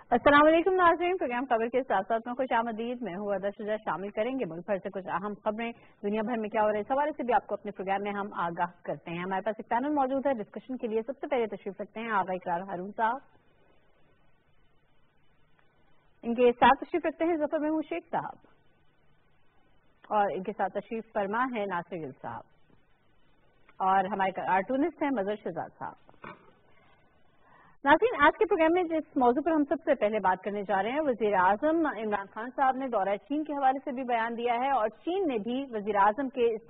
अस्सलाम वालेकुम नाज़रीन, प्रोग्राम खबर के साथ साथ में खुश आमदीद। मैं हूँ अदा शुजा। शामिल करेंगे मुल्क भर से कुछ अहम खबरें, दुनिया भर में क्या हो रहा है, इस हवाले से भी आपको अपने प्रोग्राम में हम आगाह करते हैं। हमारे पास एक पैनल मौजूद है डिस्कशन के लिए। सबसे पहले तशरीफ रखते हैं आगा इकरार हारून साहब, इनके साथ तशरीफ रखते हैं जफर महमूद शेख साहब, और इनके साथ तशरीफ फरमा है नासिर गिल साहब, और हमारे कार्टूनिस्ट हैं मजहर शहजाद साहब। नाज़रीन, आज के प्रोग्राम में जिस मौजू पर हम सबसे पहले बात करने जा रहे हैं, वजीर आजम इमरान खान साहब ने दौरा चीन के हवाले से भी बयान दिया है, और चीन ने भी वजीर आजम के इस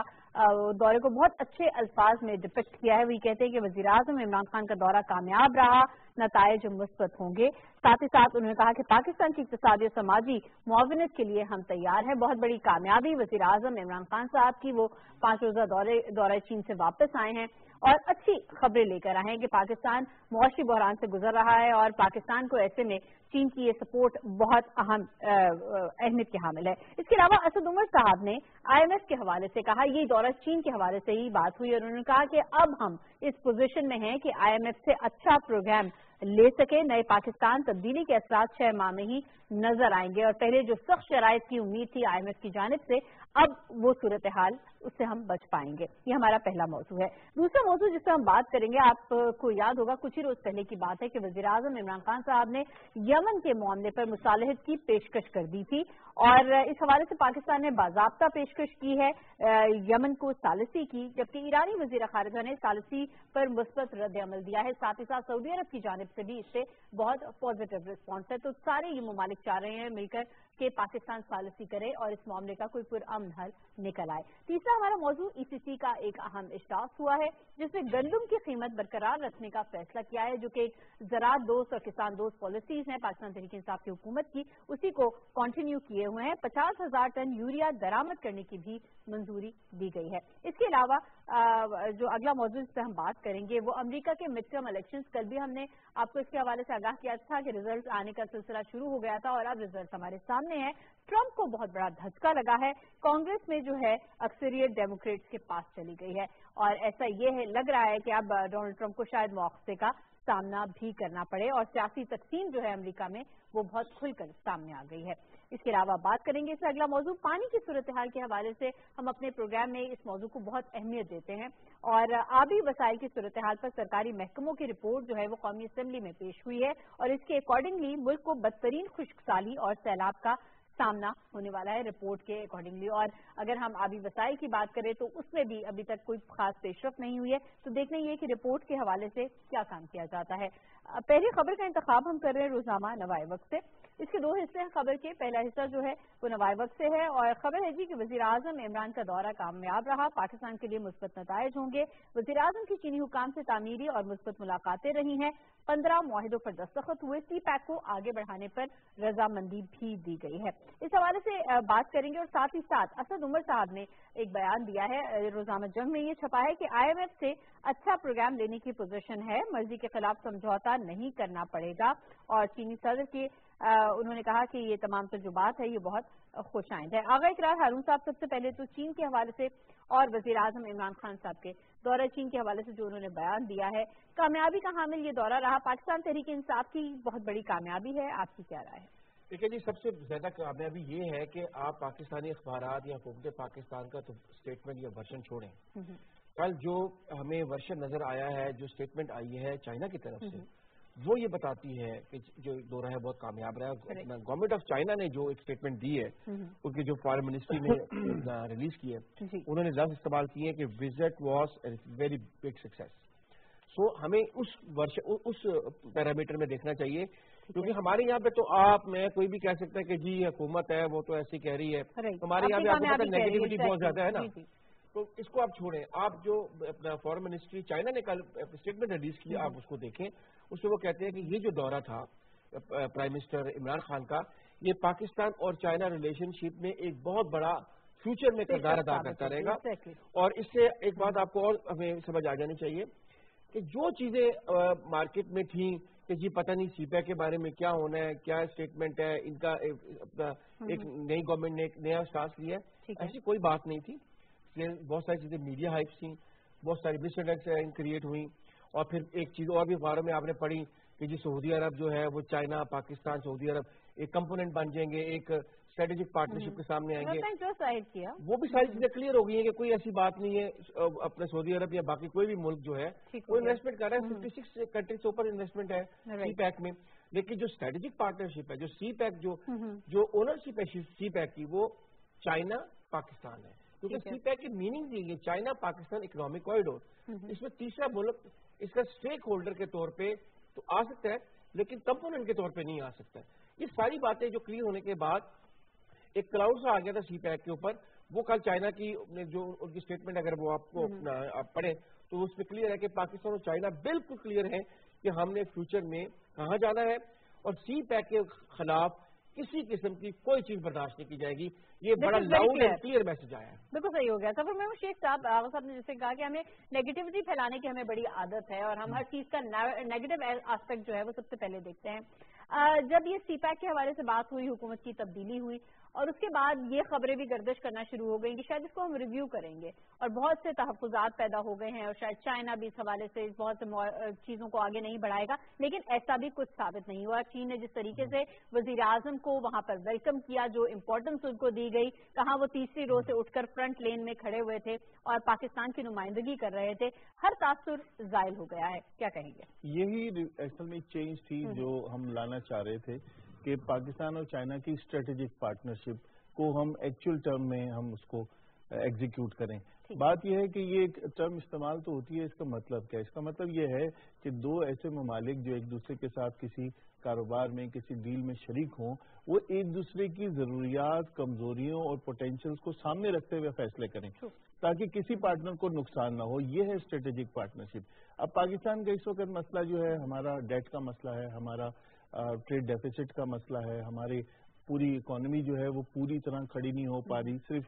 दौरे को बहुत अच्छे अल्फाज में डिपिक्ट किया है। वो कहते हैं कि वजीर आजम इमरान खान का दौरा कामयाब रहा, नताइज मुस्बत होंगे। साथ ही साथ उन्होंने कहा कि पाकिस्तान की इक़्तिसादी और समाजी मुआवनत के लिए हम तैयार हैं। बहुत बड़ी कामयाबी वजीर आजम इमरान खान साहब की, वो 5 रोज़ा दौरे चीन से वापस आए हैं और अच्छी खबरें लेकर आए हैं कि पाकिस्तान मुआशी बहरान से गुजर रहा है, और पाकिस्तान को ऐसे में चीन की ये सपोर्ट बहुत अहम अहमियत की हामिल है। इसके अलावा असद उमर साहब ने IMF के हवाले से कहा, ये दौरा चीन के हवाले से ही बात हुई, और उन्होंने कहा कि अब हम इस पोजीशन में हैं कि IMF से अच्छा प्रोग्राम ले सके। नए पाकिस्तान तब्दीली के असरात 6 माह में ही नजर आएंगे, और पहले जो सख्त शराइत की उम्मीद थी IMF की जानिब से, अब वो सूरत हाल उससे हम बच पाएंगे। ये हमारा पहला मौजू है। दूसरा मौजू जिस पर हम बात करेंगे, आपको याद होगा कुछ ही रोज पहले की बात है कि वजीर आजम इमरान खान साहब ने यमन के मामले पर मुसालहत की पेशकश कर दी थी, और इस हवाले से पाकिस्तान ने बाज़ाब्ता पेशकश की है यमन को सालिसी की, जबकि ईरानी वजीर खारिजा ने सालिसी पर मुस्बत रद्द अमल दिया है। साथ ही साथ सऊदी अरब की जानिब से भी इससे बहुत पॉजिटिव रिस्पॉन्स है। तो सारे ये ममालिक चाह रहे हैं मिलकर कि पाकिस्तान सालिसी करे और इस मामले का कोई पुरअमन हल निकल आए। तीसरा हमारा मौजू ECC का एक अहम इजलास हुआ है, जिसमें गंदम की कीमत बरकरार रखने का फैसला किया है, जो कि एक ज़राअत दोस्त और किसान दोस्त पॉलिसीज हैं पाकिस्तान तहरीक इंसाफ की हुकूमत की, उसी को कंटिन्यू किए हुए हैं। 50,000 टन यूरिया दरामद करने की भी मंजूरी दी गई है। इसके अलावा जो अगला मौजू जिस पर हम बात करेंगे वो अमेरिका के मिड टर्म इलेक्शंस। कल भी हमने आपको इसके हवाले से आगाह किया था कि रिजल्ट आने का सिलसिला शुरू हो गया था, और अब रिजल्ट हमारे सामने है। ट्रंप को बहुत बड़ा धक्का लगा है, कांग्रेस में जो है अक्सरियत डेमोक्रेट्स के पास चली गई है, और ऐसा ये है लग रहा है कि अब डोनाल्ड ट्रंप को शायद मुआवजे का सामना भी करना पड़े, और सियासी तकसीम जो है अमेरिका में वो बहुत खुलकर सामने आ गई है। इसके अलावा बात करेंगे इससे अगला मौजू पानी की सूरत हाल के हवाले से। हम अपने प्रोग्राम में इस मौजू को बहुत अहमियत देते हैं, और आबी वसाइल की सूरत हाल पर सरकारी महकमों की रिपोर्ट जो है वो कौमी असम्बली में पेश हुई है, और इसके अकॉर्डिंगली मुल्क को बदतरीन खुश्कसाली और सैलाब का सामना होने वाला है रिपोर्ट के अकॉर्डिंगली। और अगर हम आबी वसाइल की बात करें तो उसमें भी अभी तक कोई खास पेशरफ नहीं हुई है। तो देखना ये कि रिपोर्ट के हवाले से क्या काम किया जाता है। पहली खबर का इंतखाब हम कर रहे हैं रोजनामा नवाए वक्त से। इसके 2 हिस्से हैं खबर के। पहला हिस्सा जो है वो नवाए वक्त से है, और खबर है जी कि वजीर आजम इमरान का दौरा कामयाब रहा, पाकिस्तान के लिए मुस्बत नताइज होंगे। वजीर आजम की चीनी हुकाम से तामीरी और मुस्बत मुलाकातें रही हैं। 15 मुआहिदों पर दस्तखत हुए। CPEC को आगे बढ़ाने पर रजामंदी भी दी गई है। इस हवाले से बात करेंगे, और साथ ही साथ असद उमर साहब ने एक बयान दिया है, रोजाना जंग में ये छपा है कि IMF से अच्छा प्रोग्राम लेने की पोजीशन है, मर्जी के खिलाफ समझौता नहीं करना पड़ेगा, और चीनी सदर के उन्होंने कहा कि ये तमाम तजुर्बात है ये बहुत खुशाइंद है। आगा इकरार हारून साहब, सबसे पहले तो चीन के हवाले से और वजीर आजम इमरान खान साहब के दौरा चीन के हवाले से जो उन्होंने बयान दिया है, कामयाबी का हामिल ये दौरा रहा, पाकिस्तान तहरीक इंसाफ की बहुत बड़ी कामयाबी है, आपकी क्या राय है? देखिए जी, सबसे ज्यादा कामयाबी ये है कि आप पाकिस्तानी अखबारात या हुकूमत पाकिस्तान का तो स्टेटमेंट या वर्जन छोड़ें। कल जो हमें वर्जन नजर आया है, जो स्टेटमेंट आई है चाइना की तरफ से, वो ये बताती है कि जो दौरा है बहुत कामयाब रहा है। गवर्नमेंट ऑफ चाइना ने जो एक स्टेटमेंट दी है, उनकी जो फॉरेन मिनिस्ट्री ने रिलीज की है, उन्होंने लफ्ज इस्तेमाल किए कि visit was a very big success. So हमें उस पैरामीटर में देखना चाहिए, क्योंकि हमारे यहाँ पे तो आप मैं कोई भी कह सकता है कि जी हुकूमत है वो तो ऐसी कह रही है, हमारे यहाँ पे आपको पता है नेगेटिविटी बहुत ज्यादा है ना, तो इसको आप छोड़ें। आप जो अपना फॉरेन मिनिस्ट्री चाइना ने कल स्टेटमेंट रिलीज की, आप उसको देखें। उसमें वो कहते हैं कि ये जो दौरा था प्राइम मिनिस्टर इमरान खान का, ये पाकिस्तान और चाइना रिलेशनशिप में एक बहुत बड़ा फ्यूचर में किरदार अदा करता रहेगा। और इससे एक बात आपको और हमें समझ आ जानी चाहिए कि जो चीजें मार्केट में थी कि जी पता नहीं CPEC के बारे में क्या होना है, क्या स्टेटमेंट है इनका, एक नई गवर्नमेंट ने एक नया स्टांस लिया है, ऐसी कोई बात नहीं थी। बहुत सारी चीजें मीडिया हाइप्स थी, बहुत सारी मिसअंडरस्टैंडिंग क्रिएट हुई, اور پھر ایک چیز اور بھی اخباروں میں آپ نے پڑھی کہ جی سعودی عرب جو ہے وہ چائنا پاکستان سعودی عرب ایک کمپوننٹ بن جائیں گے, ایک اسٹریٹجک پارٹنرشپ کے سامنے آئیں گے. جو ظاہر کیا وہ بھی ساری چیزیں کلیئر ہو گئی ہیں کہ کوئی ایسی بات نہیں ہے اپنے سعودی عرب یا باقی کوئی بھی ملک جو ہے وہ انویسٹمنٹ کر رہا ہے. 56 کنٹریز سے اوپر انویسٹمنٹ ہے سی پیک میں. لیکن جو اسٹریٹجک پارٹنرشپ ہے, جو سی پیک جو اونرشپ ہے سی پیک کی, وہ چائنا پاکستان ہے. کیونکہ سی پیک کی میننگ یہ ہے چائنا پاکستان اکنامک کوریڈور. اس میں تیسرا ملک اس کا اسٹیک ہولڈر کے طور پہ تو آ سکتا ہے لیکن کمپوننٹ کے طور پہ نہیں آ سکتا ہے. یہ ساری باتیں جو کلیئر ہونے کے بعد ایک کلاؤڈ سا آ گیا تھا سی پیک کے اوپر. وہ کل چائنا کی جو ان کی اسٹیٹمنٹ اگر وہ آپ کو پڑھیں تو اس میں کلیئر ہے کہ پاکستان اور چائنا بالکل کلیئر ہے کہ ہم نے فیوچر میں کہاں جانا ہے, اور سی پیک کے خلاف کسی قسم کی کوئی چیز برداشت نہیں کی جائے گی. یہ بڑا لاؤڈ اینڈ کلیئر میسج آیا ہے. بالکل صحیح ہو گیا. سفر میں شیخ صاحب آغا صاحب نے جیسے کہا کہ ہمیں نیگیٹیوٹی پھیلانے کی ہمیں بڑی عادت ہے اور ہم ہر چیز کا نیگیٹو آسپیکٹ جو ہے وہ سب سے پہلے دیکھتے ہیں. جب یہ سی پیک کے حوالے سے بات ہوئی, حکومت کی تبدیلی ہوئی اور اس کے بعد یہ خبریں بھی گردش کرنا شروع ہو گئیں کہ شاید اس کو ہم ریویو کریں گے, اور بہت سے تحفظات پیدا ہو گئے ہیں اور شاید چائنا بھی اس حوالے سے بہت سے چیزوں کو آگے نہیں بڑھائے گا. لیکن ایسا بھی کچھ ثابت نہیں ہوا. چین نے جس طریقے سے وزیر اعظم کو وہاں پر ویلکم کیا, جو امپورٹنس ان کو دی گئی, کہاں وہ تیسری رو سے اٹھ کر فرنٹ لین میں کھڑے ہوئے تھے اور پاکستان کی نمائندگی کر رہے تھے, ہر تاثر زائل ہو گیا ہے. کیا کہیں گے؟ یہی اصل میں چینج تھی جو ہم لانا چاہ رہے تھے کہ پاکستان اور چائنا کی اسٹریٹجک پارٹنرشپ کو ہم ایکچوئل ٹرم میں ہم اس کو ایگزیکیوٹ کریں. بات یہ ہے کہ یہ ایک ٹرم استعمال تو ہوتی ہے, اس کا مطلب کیا ہے؟ اس کا مطلب یہ ہے کہ دو ایسے ممالک جو ایک دوسرے کے ساتھ کسی کاروبار میں کسی ڈیل میں شریک ہوں, وہ ایک دوسرے کی ضروریات, کمزوریوں اور پوٹینشیلز کو سامنے رکھتے ہوئے فیصلے کریں تاکہ کسی پارٹنر کو نقصان نہ ہو. یہ ہے اسٹریٹجک پارٹنرشپ. اب پاکستان کا اس وقت مسئلہ جو ہے ہمارا ڈیٹ کا مسئلہ ہے, ہمارا ٹریڈ ڈیفیسٹ کا مسئلہ ہے, ہماری پوری اکانومی جو ہے وہ پوری طرح کھڑی نہیں ہو پا رہی. صرف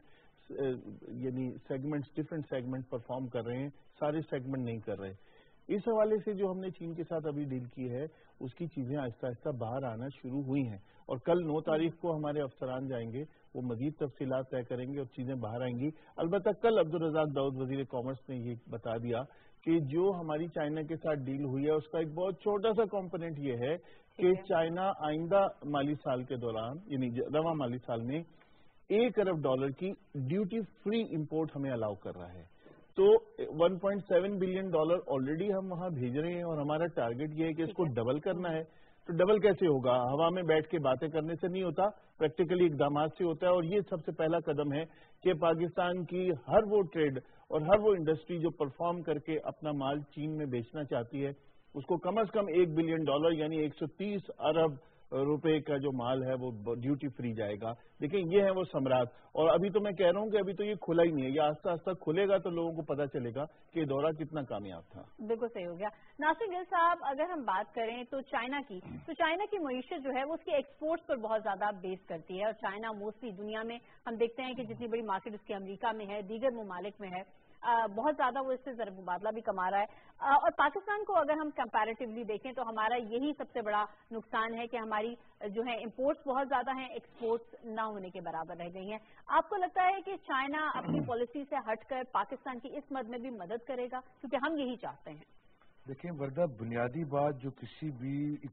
یعنی سیگمنٹس, ڈفرینٹ سیگمنٹ پرفارم کر رہے ہیں, سارے سیگمنٹ نہیں کر رہے. اس حوالے سے جو ہم نے چین کے ساتھ ابھی ڈیل کی ہے اس کی چیزیں آہستہ آہستہ باہر آنا شروع ہوئی ہیں, اور کل 9 تاریخ کو ہمارے افسران جائیں گے, وہ مزید تفصیلات طے کریں گے اور چیزیں باہر آئیں گی. البتہ کل عبدالرزاق داؤد وزیر کامرس نے یہ بتا دیا کہ جو ہماری چائنا کے ساتھ ڈیل ہوئی ہے اس کا ایک بہت چھوٹا سا کمپوننٹ یہ ہے کہ چائنا آئندہ مالی سال کے دوران یعنی رواں مالی سال میں $1 ارب کی ڈیوٹی فری امپورٹ ہمیں الاؤ کر رہا ہے. تو $1.7 بلین آلریڈی ہم وہاں بھیج رہے ہیں, اور ہمارا ٹارگٹ یہ ہے کہ اس کو ڈبل کرنا ہے. تو ڈبل کیسے ہوگا؟ ہوا میں بیٹھ کے باتیں کرنے سے نہیں ہوتا, پریکٹیکلی اقدامات سے ہوتا ہے. اور یہ سب سے پہلا قدم ہے کہ پاکستان کی ہر وہ ٹریڈ اور ہر وہ انڈسٹری جو پرفارم کر کے اپنا مال چین میں بیچنا چاہتی ہے اس کو کم از کم $1 بلین یعنی 130 ارب روپے کا جو مال ہے وہ ڈیوٹی فری جائے گا. لیکن یہ ہے وہ ثمرات, اور ابھی تو میں کہہ رہا ہوں کہ ابھی تو یہ کھلا ہی نہیں ہے. یہ آہستہ آہستہ کھلے گا تو لوگوں کو پتہ چلے گا کہ یہ دورہ کتنا کامیاب تھا. بالکل صحیح ہو گیا. ناصر گل صاحب, اگر ہم بات کریں تو چائنا کی معیشت جو ہے وہ اس کے ایکسپورٹس پر بہت زیادہ بیس کرتی ہے, اور چائنا موسٹلی دنیا میں ہم دیکھتے ہیں کہ جتنی بڑی مارکیٹ اس کی امریکہ میں ہے, دیگر ممالک میں ہے, بہت زیادہ وہ اس سے ضرب مبادلہ بھی کما رہا ہے. اور پاکستان کو اگر ہم کمپیریٹیولی دیکھیں تو ہمارا یہی سب سے بڑا نقصان ہے کہ ہماری جو ہے امپورٹس بہت زیادہ ہیں, ایکسپورٹس نہ ہونے کے برابر رہ گئی ہیں. آپ کو لگتا ہے کہ چائنا اپنی پالیسی سے ہٹ کر پاکستان کی اس مد میں بھی مدد کرے گا؟ کیونکہ ہم یہی چاہتے ہیں. دیکھیں وردہ, بنیادی بات جو کسی بھی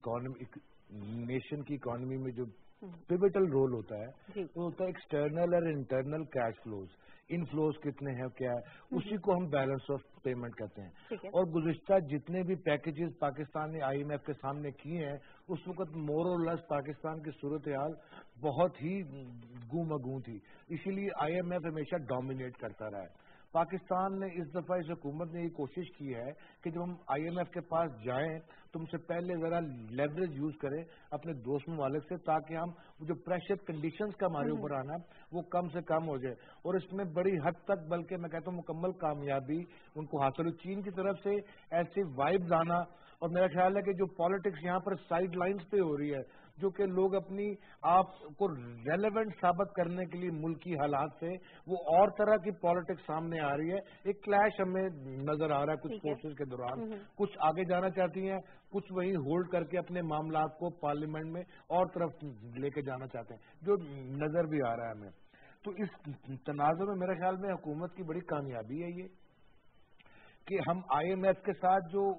نیشن کی اکانومی میں جو پیوٹل رول ہوتا ہے وہ ہوتا ہے ایکسٹرنل اور انٹرنل کیش فلوز. انفلوز کتنے ہیں, کیا ہے, اسی کو ہم بیلنس آف پیمنٹ کہتے ہیں. اور گزشتہ جتنے بھی پیکیجز پاکستان نے IMF کے سامنے کیے ہیں اس وقت مور اور لیس پاکستان کی صورتحال بہت ہی گوں تھی. اسی لیے IMF ہمیشہ ڈومینیٹ کرتا رہا ہے. پاکستان نے اس دفعہ اس حکومت نے یہ کوشش کی ہے کہ جب ہم IMF کے پاس جائیں تو ہم سے پہلے ذرا لیوریج یوز کریں اپنے دوست ممالک سے, تاکہ ہم جو پریشر کنڈیشنز کا ہمارے اوپر آنا وہ کم سے کم ہو جائے. اور اس میں بڑی حد تک, بلکہ میں کہتا ہوں مکمل کامیابی ان کو حاصل ہوئی. چین کی طرف سے ایسی وائبز آنا, اور میرا خیال ہے کہ جو پالیٹکس یہاں پر سائڈ لائنز پہ ہو رہی ہے, جو کہ لوگ اپنی آپ کو ریلیونٹ ثابت کرنے کے لیے ملکی حالات سے وہ اور طرح کی پالیٹکس سامنے آ رہی ہے. ایک کلیش ہمیں نظر آ رہا ہے کچھ فورسز کے دوران. کچھ آگے جانا چاہتی ہیں, کچھ وہیں ہولڈ کر کے اپنے معاملات کو پارلیمنٹ میں اور طرف لے کے جانا چاہتے ہیں, جو نظر بھی آ رہا ہے ہمیں. تو اس تناظر میں میرے خیال میں حکومت کی بڑی کامیابی ہے یہ کہ ہم IMF کے ساتھ جو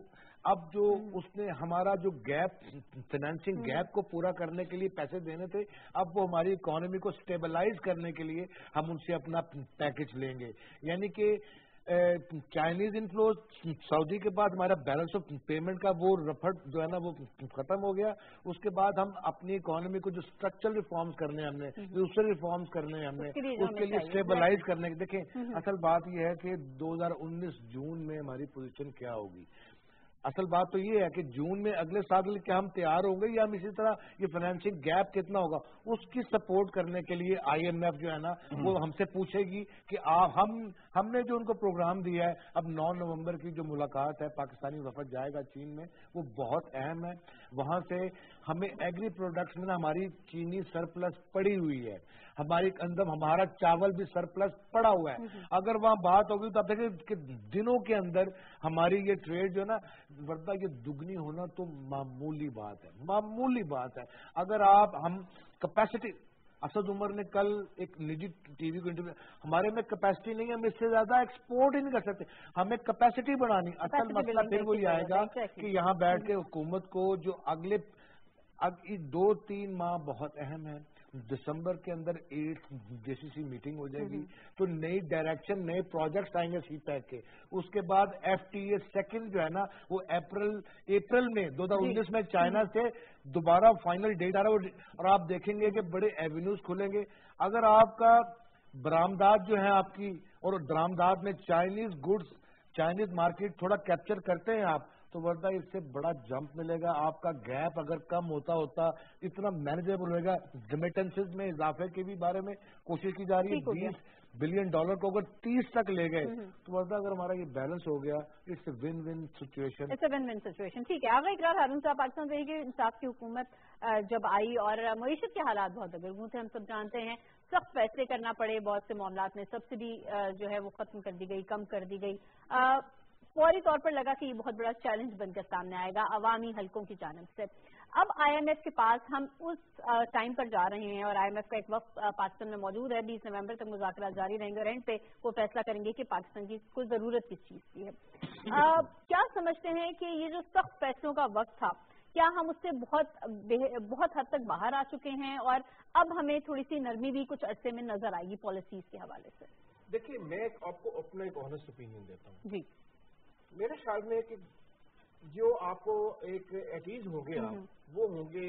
اب جو اس نے ہمارا جو گیپ فائنینسنگ گیپ کو پورا کرنے کے لیے پیسے دینے تھے، اب وہ ہماری اکانومی کو سٹیبلائز کرنے کے لیے ہم ان سے اپنا پیکج لیں گے. یعنی کہ چائنیز انفلو سعودی کے بعد ہمارا بیلنس آف پیمنٹ کا وہ رفٹ جو ہے نا وہ ختم ہو گیا. اس کے بعد ہم اپنی اکانومی کو جو اسٹرکچرل ریفارمز کرنے ہیں ہم نے، دوسرے ریفارمز کرنے ہیں ہم نے، اس کے لیے اسٹیبلائز کرنے کے. دیکھیں اصل بات یہ ہے کہ 2019 جون میں ہماری پوزیشن کیا ہوگی. اصل بات تو یہ ہے کہ جون میں اگلے سال کیا ہم تیار ہوں گے یا ہم اسی طرح یہ فائنینشنگ گیپ کتنا ہوگا اس کی سپورٹ کرنے کے لیے آئی ایم ایف جو ہے نا وہ ہم سے پوچھے گی کہ ہم نے جو ان کو پروگرام دیا ہے. اب 9 نومبر کی جو ملاقات ہے پاکستانی وفد جائے گا چین میں، وہ بہت اہم ہے. وہاں سے ہمیں ایگری پروڈکٹس میں ہماری چینی سرپلس پڑی ہوئی ہے، ہماری اندر ہمارا چاول بھی سرپلس پڑا ہوا ہے. اگر وہاں بات ہوگی تو آپ دیکھیں کہ دنوں کے اندر ہماری یہ ٹریڈ جو ہے نا ورنہ یہ دگنی ہونا تو معمولی بات ہے، معمولی بات ہے. اگر ہم کیپیسٹی، اسد عمر نے کل ایک نجی ٹی وی کو انٹرویو، ہمارے میں کیپیسٹی نہیں ہے، ہم اس سے زیادہ ایکسپورٹ ہی نہیں کر سکتے، ہمیں کیپیسٹی بڑھانی. اصل مسئلہ پھر وہی آئے گا کہ یہاں بیٹھ کے حکومت کو جو اگلے 2-3 ماہ بہت اہم ہے. دسمبر کے اندر 8 جیسی سی میٹنگ ہو جائے گی تو نئی ڈائریکشن، نئے پروجیکٹس آئیں گے سی پیک کے. اس کے بعد ایف ٹی اے سیکنڈ جو ہے نا وہ اپریل میں 2019 میں چائنا سے دوبارہ فائنل ڈیٹ آ رہا ہے اور آپ دیکھیں گے کہ بڑے ایونیوز کھلیں گے. اگر آپ کا برآمدات جو ہیں آپ کی اور درآمدات میں چائنیز گڈز، چائنیز مارکیٹ تھوڑا کیپچر کرتے ہیں آپ تو ورنہ اس سے بڑا جمپ ملے گا. آپ کا گیپ اگر کم ہوتا اتنا مینیجیبل ہوئے گا. ریمیٹنسز میں اضافے کے بھی بارے میں کوشش کی جا رہی ہے. $20 بلین کو اگر 30 تک لے گئے تو ورنہ اگر ہمارا یہ بیلنس ہو گیا it's a win win situation. ٹھیک ہے. آغا اقرار ہارون صاحب، پاکستان تحریک انصاف کی حکومت جب آئی اور معیشت کے حالات بہت دگرگوں تھے، ہم سب جانتے ہیں، سخت فیصلے کرنا پڑے بہت سے معاملات میں. سبسڈی جو ہے وہ ختم کر دی گئی، کم کر دی گئی. فوری طور پر لگا کہ یہ بہت بڑا چیلنج بن کر سامنے آئے گا عوامی حلقوں کی جانب سے. اب آئی ایم ایف کے پاس ہم اس ٹائم پر جا رہے ہیں اور آئی ایم ایف کا ایک وقت پاکستان میں موجود ہے. 20 نومبر تک مذاکرات جاری رہیں گے اور اینڈ پہ وہ فیصلہ کریں گے کہ پاکستان کی کوئی ضرورت کس چیز کی ہے. کیا سمجھتے ہیں کہ یہ جو سخت فیصلوں کا وقت تھا، کیا ہم اس سے بہت حد تک باہر آ چکے ہیں اور اب ہمیں تھوڑی سی نرمی بھی کچھ عرصے میں نظر آئے گی پالیسیز کے حوالے سے؟ دیکھیے میں آپ کو اپنا ایک آنسٹ اوپینین دیتا ہوں. جی. میرے خیال میں کہ جو آپ کو ایک ایٹیز ہو گیا وہ ہوں گے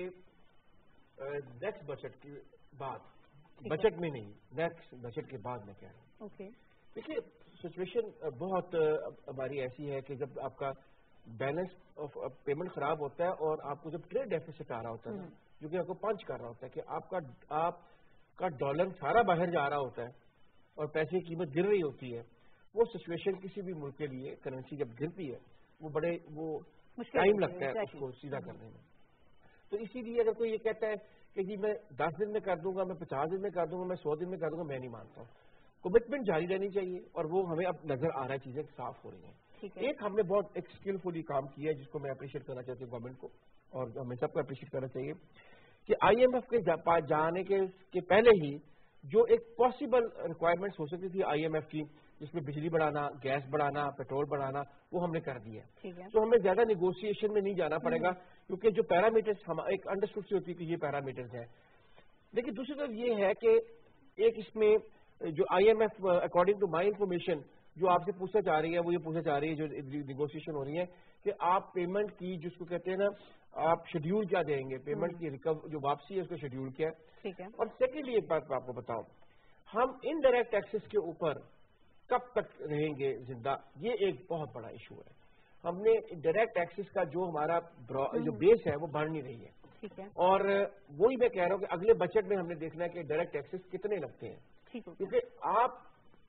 نیکسٹ بجٹ کے بعد، بجٹ میں نہیں، نیکسٹ بجٹ کے بعد میں کہہ رہا ہوں. دیکھیے سچویشن بہت ہماری ایسی ہے کہ جب آپ کا بیلنس آف پیمنٹ خراب ہوتا ہے اور آپ کو جب ٹریڈ ڈیفیسٹ آ رہا ہوتا ہے جو کہ آپ کو پنچ کر رہا ہوتا ہے کہ آپ کا ڈالر سارا باہر جا رہا ہوتا ہے اور پیسے کی قیمت گر رہی ہوتی ہے، وہ سچویشن کسی بھی ملک کے لیے کرنسی جب گرتی ہے وہ ٹائم لگتا ہے اس کو سیدھا کرنے میں. تو اسی لیے اگر کوئی یہ کہتا ہے کہ جی میں 10 دن میں کر دوں گا، میں 50 دن میں کر دوں گا، میں 100 دن میں کر دوں گا، میں نہیں مانتا ہوں. کمٹمنٹ جاری رہنی چاہیے اور وہ ہمیں اب نظر آ رہا ہے، چیزیں صاف ہو رہی ہیں. ایک ہم نے بہت ایک اسکلفلی کام کیا ہے جس کو میں اپریشیٹ کرنا چاہتا ہوں گورنمنٹ کو اور ہمیں سب کو اپریشیٹ کرنا چاہیے کہ آئی ایم ایف کے جانے کے پہلے ہی جو ایک پاسبل ریکوائرمنٹس ہو سکتی تھی آئی ایم ایف کی، جس میں بجلی بڑھانا، گیس بڑھانا، پیٹرول بڑھانا، وہ ہم نے کر دیا. تو ہمیں زیادہ نیگوشیشن میں نہیں جانا پڑے گا کیونکہ جو پیرامیٹرز ہم ایک انڈرسٹینڈ ہوتی ہے کہ یہ پیرامیٹرز ہیں. لیکن دوسری طرف یہ ہے کہ ایک اس میں جو I M F according to my information جو آپ سے پوچھنا چاہ رہی ہے وہ یہ پوچھنا چاہ رہی ہے جو نیگوشیشن ہو رہی ہے کہ آپ پیمنٹ کی جس کو کہتے ہیں نا آپ شیڈیول کیا دیں گے، پیمنٹ کی جو واپسی ہے اس کا شیڈیول کیا ہے. اور سیکنڈلی ایک بات میں آپ کو بتاؤں، ہم انڈائریکٹ ٹیکسز کے اوپر کب تک رہیں گے زندہ، یہ ایک بہت بڑا ایشو ہے. ہم نے ڈائریکٹ ٹیکسز کا جو ہمارا جو بیس ہے وہ بڑھ نہیں رہی ہے اور وہی میں کہہ رہا ہوں کہ اگلے بجٹ میں ہم نے دیکھنا ہے کہ ڈائریکٹ ٹیکسز کتنے لگتے ہیں کیونکہ آپ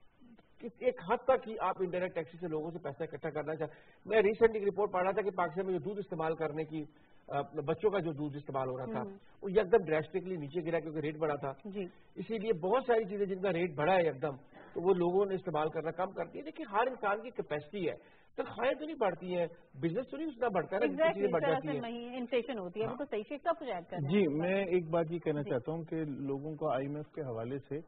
ایک حد تک ہی آپ انڈائریکٹ ٹیکسی سے لوگوں سے پیسہ اکٹھا کرنا چاہتے. میں ریسنٹ ایک رپورٹ پڑھ رہا تھا کہ پاکستان میں جو دودھ استعمال کرنے کی بچوں کا جو دودھ استعمال ہو رہا تھا وہ یکدم ڈریسٹکلی نیچے گرا کیونکہ ریٹ بڑھا تھا. اسی لیے بہت ساری چیزیں جن کا ریٹ بڑھا ہے یکدم تو وہ لوگوں نے استعمال کرنا کم کر دیا. لیکن ہر انسان کی کیپیسٹی ہے، تنخواہیں تو نہیں بڑھتی ہیں، بزنس تو نہیں اتنا بڑھتا ہے، چیزیں بڑھ جاتی ہیں، انفلیشن ہوتی ہے. وہ تو صحیح سے سب کچھ. جی میں ایک بات یہ کہنا چاہتا ہوں کہ لوگوں کو آئی ایم ایف کے حوالے سے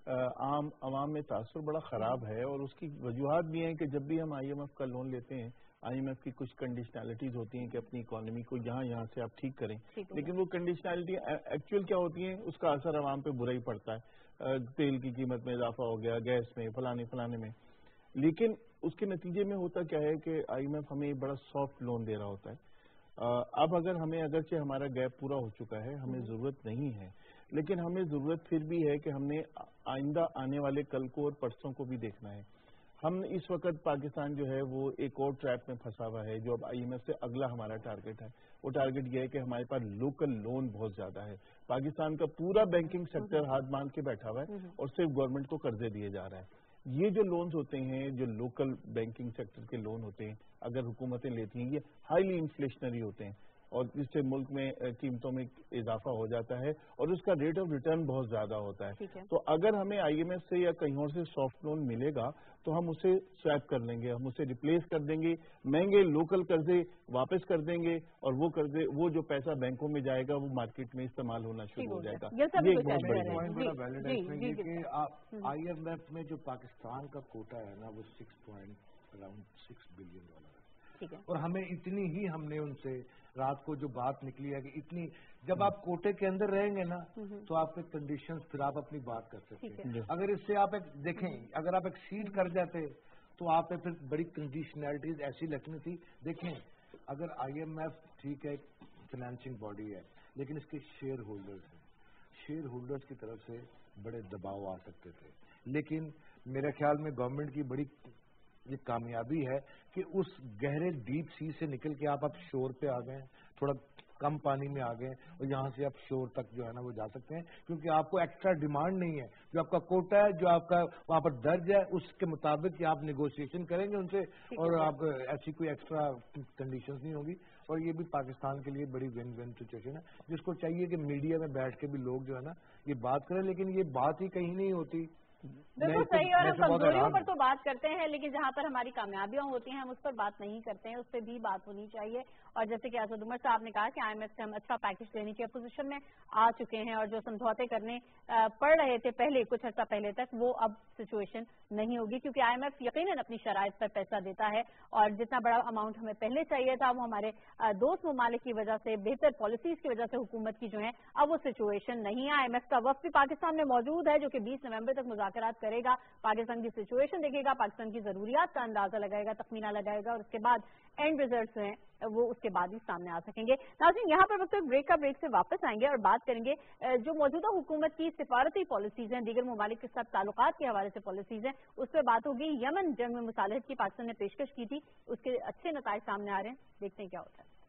عام عوام میں تاثر بڑا خراب ہے اور اس کی وجوہات بھی ہیں کہ جب بھی ہم آئی ایم ایف کا لون لیتے ہیں IMF کی کچھ کنڈیشنلٹیز ہوتی ہیں کہ اپنی اکانومی کو یہاں سے آپ ٹھیک کریں، لیکن وہ کنڈیشنلٹی ایکچوئل کیا ہوتی ہیں، اس کا اثر عوام پہ برا ہی پڑتا ہے. تیل کی قیمت میں اضافہ ہو گیا، گیس میں، فلانے میں. لیکن اس کے نتیجے میں ہوتا کیا ہے کہ IMF ہمیں بڑا سافٹ لون دے رہا ہوتا ہے. اب اگرچہ ہمارا گیپ پورا ہو چکا ہے، ہمیں ضرورت نہیں ہے، لیکن ہمیں ضرورت پھر بھی ہے کہ ہم نے آئندہ آنے والے کل کو اور پرسوں کو بھی دیکھنا ہے. ہم اس وقت پاکستان جو ہے وہ ایک اور ٹریپ میں پھنسا ہوا ہے جو اب IMF سے اگلا ہمارا ٹارگٹ ہے. وہ ٹارگٹ یہ ہے کہ ہمارے پاس لوکل لون بہت زیادہ ہے. پاکستان کا پورا بینکنگ سیکٹر ہاتھ باندھ کے بیٹھا ہوا ہے اور صرف گورنمنٹ کو قرضے دیے جا رہا ہے. یہ جو لونز ہوتے ہیں، جو لوکل بینکنگ سیکٹر کے لون ہوتے ہیں، اگر حکومتیں لیتی ہیں، یہ ہائیلی انفلیشنری ہوتے ہیں اور اس سے ملک میں قیمتوں میں اضافہ ہو جاتا ہے اور اس کا ریٹ آف ریٹرن بہت زیادہ ہوتا ہے. تو اگر ہمیں IMF سے یا کہیں اور سے سافٹ لون ملے گا تو ہم اسے سویپ کر لیں گے، ہم اسے ریپلیس کر دیں گے، مہنگے لوکل قرضے واپس کر دیں گے اور وہ جو پیسہ بینکوں میں جائے گا وہ مارکیٹ میں استعمال ہونا شروع ہو جائے گا. یہ ایک بہت بڑی پوائنٹ ہے کہ IMF میں جو پاکستان کا کوٹا ہے نا وہ $6 بلین ہے اور ہمیں اتنی ہی ہم نے ان سے رات کو جو بات نکلی ہے کہ اتنی جب آپ کوٹے کے اندر رہیں گے نا تو آپ کے کنڈیشنز پھر آپ اپنی بات کر سکتے ہیں. اگر اس سے آپ دیکھیں اگر آپ ایکسیڈ کر جاتے تو آپ پھر بڑی کنڈیشنلٹیز ایسی لگنی تھی. دیکھیں اگر IMF ٹھیک ہے فائنینشنگ باڈی ہے لیکن اس کے شیئر ہولڈرز ہیں، شیئر ہولڈرز کی طرف سے بڑے دباؤ آ سکتے تھے. لیکن میرے خیال میں گورنمنٹ کی بڑی یہ کامیابی ہے کہ اس گہرے ڈیپ سی سے نکل کے آپ شور پہ آ گئے، تھوڑا کم پانی میں آ گئے اور یہاں سے آپ شور تک جو ہے نا وہ جا سکتے ہیں کیونکہ آپ کو ایکسٹرا ڈیمانڈ نہیں ہے. جو آپ کا کوٹا ہے، جو آپ کا وہاں پر درج ہے، اس کے مطابق آپ نیگوشیشن کریں گے ان سے اور آپ ایسی کوئی ایکسٹرا کنڈیشنز نہیں ہوگی. اور یہ بھی پاکستان کے لیے بڑی ون ون سچویشن ہے جس کو چاہیے کہ میڈیا میں بیٹھ کے بھی لوگ جو ہے نا یہ بات کریں، لیکن یہ بات ہی کہیں نہیں ہوتی. بالکل صحیح. اور ہم کمزوریوں پر تو بات کرتے ہیں لیکن جہاں پر ہماری کامیابیاں ہوتی ہیں ہم اس پر بات نہیں کرتے ہیں، اس پہ بھی بات ہونی چاہیے. اور جیسے کہ اسد عمر صاحب نے کہا کہ IMF سے ہم اچھا پیکج لینے کی اپوزیشن میں آ چکے ہیں اور جو سمجھوتے کرنے پڑ رہے تھے پہلے کچھ عرصہ پہلے تک وہ اب سچویشن نہیں ہوگی کیونکہ IMF یقیناً اپنی شرائط پر پیسہ دیتا ہے اور جتنا بڑا اماؤنٹ ہمیں پہلے چاہیے تھا وہ ہمارے دوست ممالک کی وجہ سے، بہتر پالیسیز کی وجہ سے حکومت کی جو ہے اب وہ سچویشن نہیں ہے. IMF کا وفد بھی پاکستان میں موجود ہے جو کہ 20 نومبر تک مذاکرات کرے گا، پاکستان کی سچویشن دیکھے گا، پاکستان کی ضروریات کا اندازہ لگائے گا، تخمینہ لگائے گا اور اس کے بعد اینڈ ریزلٹس ہیں وہ اس کے بعد ہی سامنے آ سکیں گے. ناظرین یہاں پر وقت بریک سے واپس آئیں گے اور بات کریں گے جو موجودہ حکومت کی سفارتی پالیسیز ہیں، دیگر ممالک کے ساتھ تعلقات کے حوالے سے پالیسیز ہیں، اس پہ بات ہوگی. یمن جنگ میں مصالحت کی پاکستان نے پیشکش کی تھی، اس کے اچھے نتائج سامنے آ رہے ہیں، دیکھتے ہیں کیا ہوتا ہے.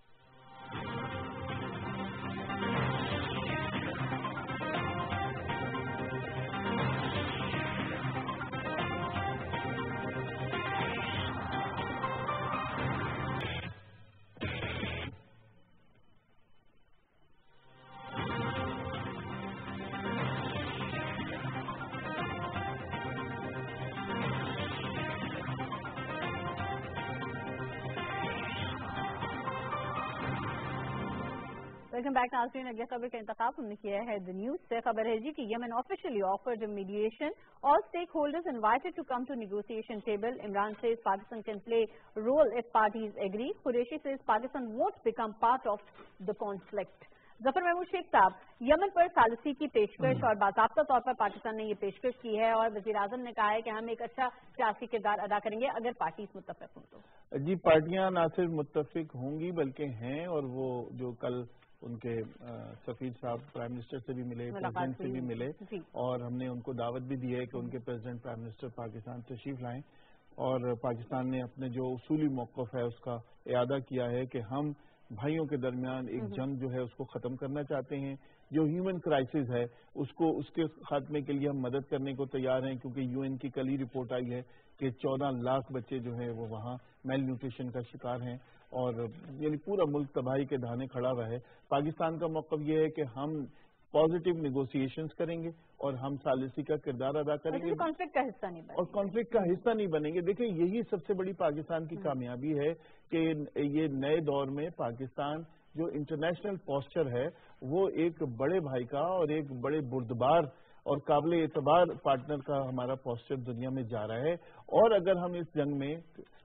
ویلکم بیک ناظرین. اگلی خبر کا انتخاب ہم نے کیا ہے دی نیوز سے. خبر ہے جی کہ Yemen officially offered mediation. All stakeholders invited to come to negotiation table. Imran says Pakistan can play role if parties agree. Qureshi says Pakistan won't become part of the conflict. Zafar Mahmood Sheikh صاحب، یمن پر ثالثی کی پیشکش اور باضابطہ طور پر پاکستان نے یہ پیشکش کی ہے اور وزیر اعظم نے کہا ہے کہ ہم ایک اچھا سیاسی کردار ادا کریں گے اگر پارٹیز متفق ہوں تو. جی پارٹیاں نہ صرف متفق ہوں گی بلکہ ہیں، اور وہ جو کل ان کے سفیر صاحب پرائم منسٹر سے بھی ملے، پریزیڈنٹ سے بھی ملے اور ہم نے ان کو دعوت بھی دی ہے کہ ان کے پریزیڈنٹ پرائم منسٹر پاکستان تشریف لائیں اور پاکستان نے اپنے جو اصولی موقف ہے اس کا اعادہ کیا ہے کہ ہم بھائیوں کے درمیان ایک جنگ جو ہے اس کو ختم کرنا چاہتے ہیں. جو ہیومن کرائسس ہے اس کے خاتمے کے لیے ہم مدد کرنے کو تیار ہیں کیونکہ UN کی کل ہی رپورٹ آئی ہے کہ 14 لاکھ بچے جو ہیں وہ وہاں میل نیوٹریشن کا شکار ہیں اور یعنی پورا ملک تباہی کے دہانے کھڑا ہوا ہے. پاکستان کا موقف یہ ہے کہ ہم پازیٹیو نیگوسیشنز کریں گے اور ہم ثالثی کا کردار ادا کریں گے کانفلکٹ کا حصہ نہیں بنیں اور کانفلکٹ کا حصہ نہیں بنیں گے. دیکھیں یہی سب سے بڑی پاکستان کی کامیابی ہے کہ یہ نئے دور میں پاکستان جو انٹرنیشنل پوسچر ہے وہ ایک بڑے بھائی کا اور ایک بڑے بردبار اور قابل اعتبار پارٹنر کا ہمارا پوسچر دنیا میں جا رہا ہے. اور اگر ہم اس جنگ میں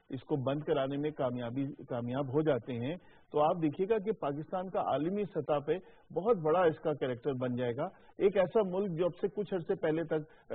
اس کو بند کرانے میں کامیاب ہو جاتے ہیں تو آپ دیکھیے گا کہ پاکستان کا عالمی سطح پہ بہت بڑا اس کا کریکٹر بن جائے گا. ایک ایسا ملک جو اب سے کچھ عرصے پہلے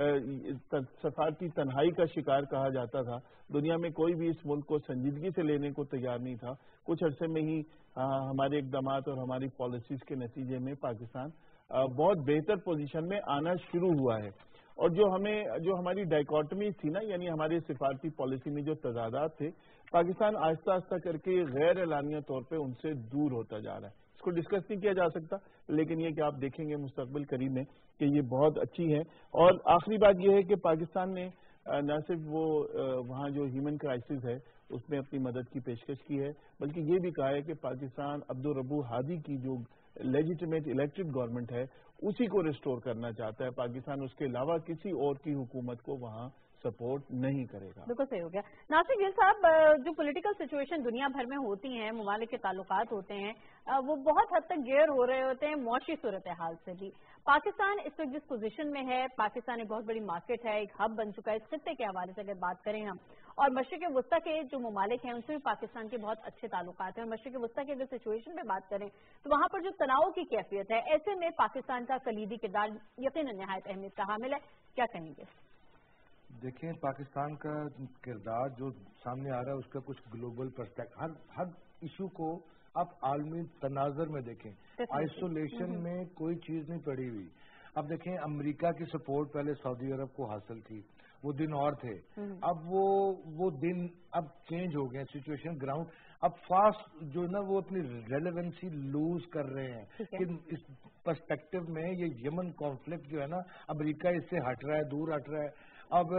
تک سفارتی تنہائی کا شکار کہا جاتا تھا, دنیا میں کوئی بھی اس ملک کو سنجیدگی سے لینے کو تیار نہیں تھا, کچھ عرصے میں ہی ہمارے اقدامات اور ہماری پالیسیز کے نتیجے میں پاکستان بہت بہتر پوزیشن میں آنا شروع ہوا ہے. اور جو ہماری ڈائیکاٹمی تھی نا, یعنی ہماری سفارتی پالیسی میں جو تضادات تھے, پاکستان آہستہ آہستہ کر کے غیر اعلانیہ طور پہ ان سے دور ہوتا جا رہا ہے. اس کو ڈسکس نہیں کیا جا سکتا, لیکن یہ کہ آپ دیکھیں گے مستقبل قریب میں کہ یہ بہت اچھی ہے. اور آخری بات یہ ہے کہ پاکستان نے نہ صرف وہ وہاں جو ہیومن کرائسس ہے اس میں اپنی مدد کی پیشکش کی ہے, بلکہ یہ بھی کہا ہے کہ پاکستان عبدالربو ہادی کی جو لیجیٹمیٹ الیکٹڈ گورنمنٹ ہے اسی کو ریسٹور کرنا چاہتا ہے. پاکستان اس کے علاوہ کسی اور کی حکومت کو وہاں سپورٹ نہیں کرے گا. بالکل صحیح ہو گیا. ناصر گل صاحب, جو پولیٹیکل سچویشن دنیا بھر میں ہوتی ہیں, ممالک کے تعلقات ہوتے ہیں, وہ بہت حد تک گیئر ہو رہے ہوتے ہیں معاشی صورتحال سے بھی. پاکستان اس وقت جس پوزیشن میں ہے, پاکستان ایک بہت بڑی مارکیٹ ہے, ایک ہب بن چکا ہے اس خطے کے حوالے سے اگر بات کریں ہم, اور مشرق وسطیٰ کے جو ممالک ہیں ان سے بھی پاکستان کے بہت اچھے تعلقات ہیں, اور مشرق وسطیٰ کے اگر سچویشن میں بات کریں تو وہاں پر جو تناؤ کی کیفیت ہے, ایسے میں پاکستان کا کلیدی کردار یقیناً نہایت اہمیت کا حامل ہے. کیا کہیں گے؟ دیکھیں, پاکستان کا کردار جو سامنے آ رہا ہے اس کا کچھ گلوبل پرسپیکٹ, ہر ایشو کو آپ عالمی تناظر میں دیکھیں, آئسولیشن میں کوئی چیز نہیں پڑی ہوئی. اب دیکھیں, امریکہ کی سپورٹ پہلے سعودی عرب کو حاصل تھی, وہ دن اور تھے. اب وہ دن اب چینج ہو گئے, سچویشن گراؤنڈ اب فاسٹ جو ہے نا وہ اپنی ریلیونسی لوز کر رہے ہیں کہ اس پرسپیکٹو میں یہ یمن کانفلکٹ جو ہے نا, امریکہ اس سے ہٹ رہا ہے, دور ہٹ رہا ہے. اب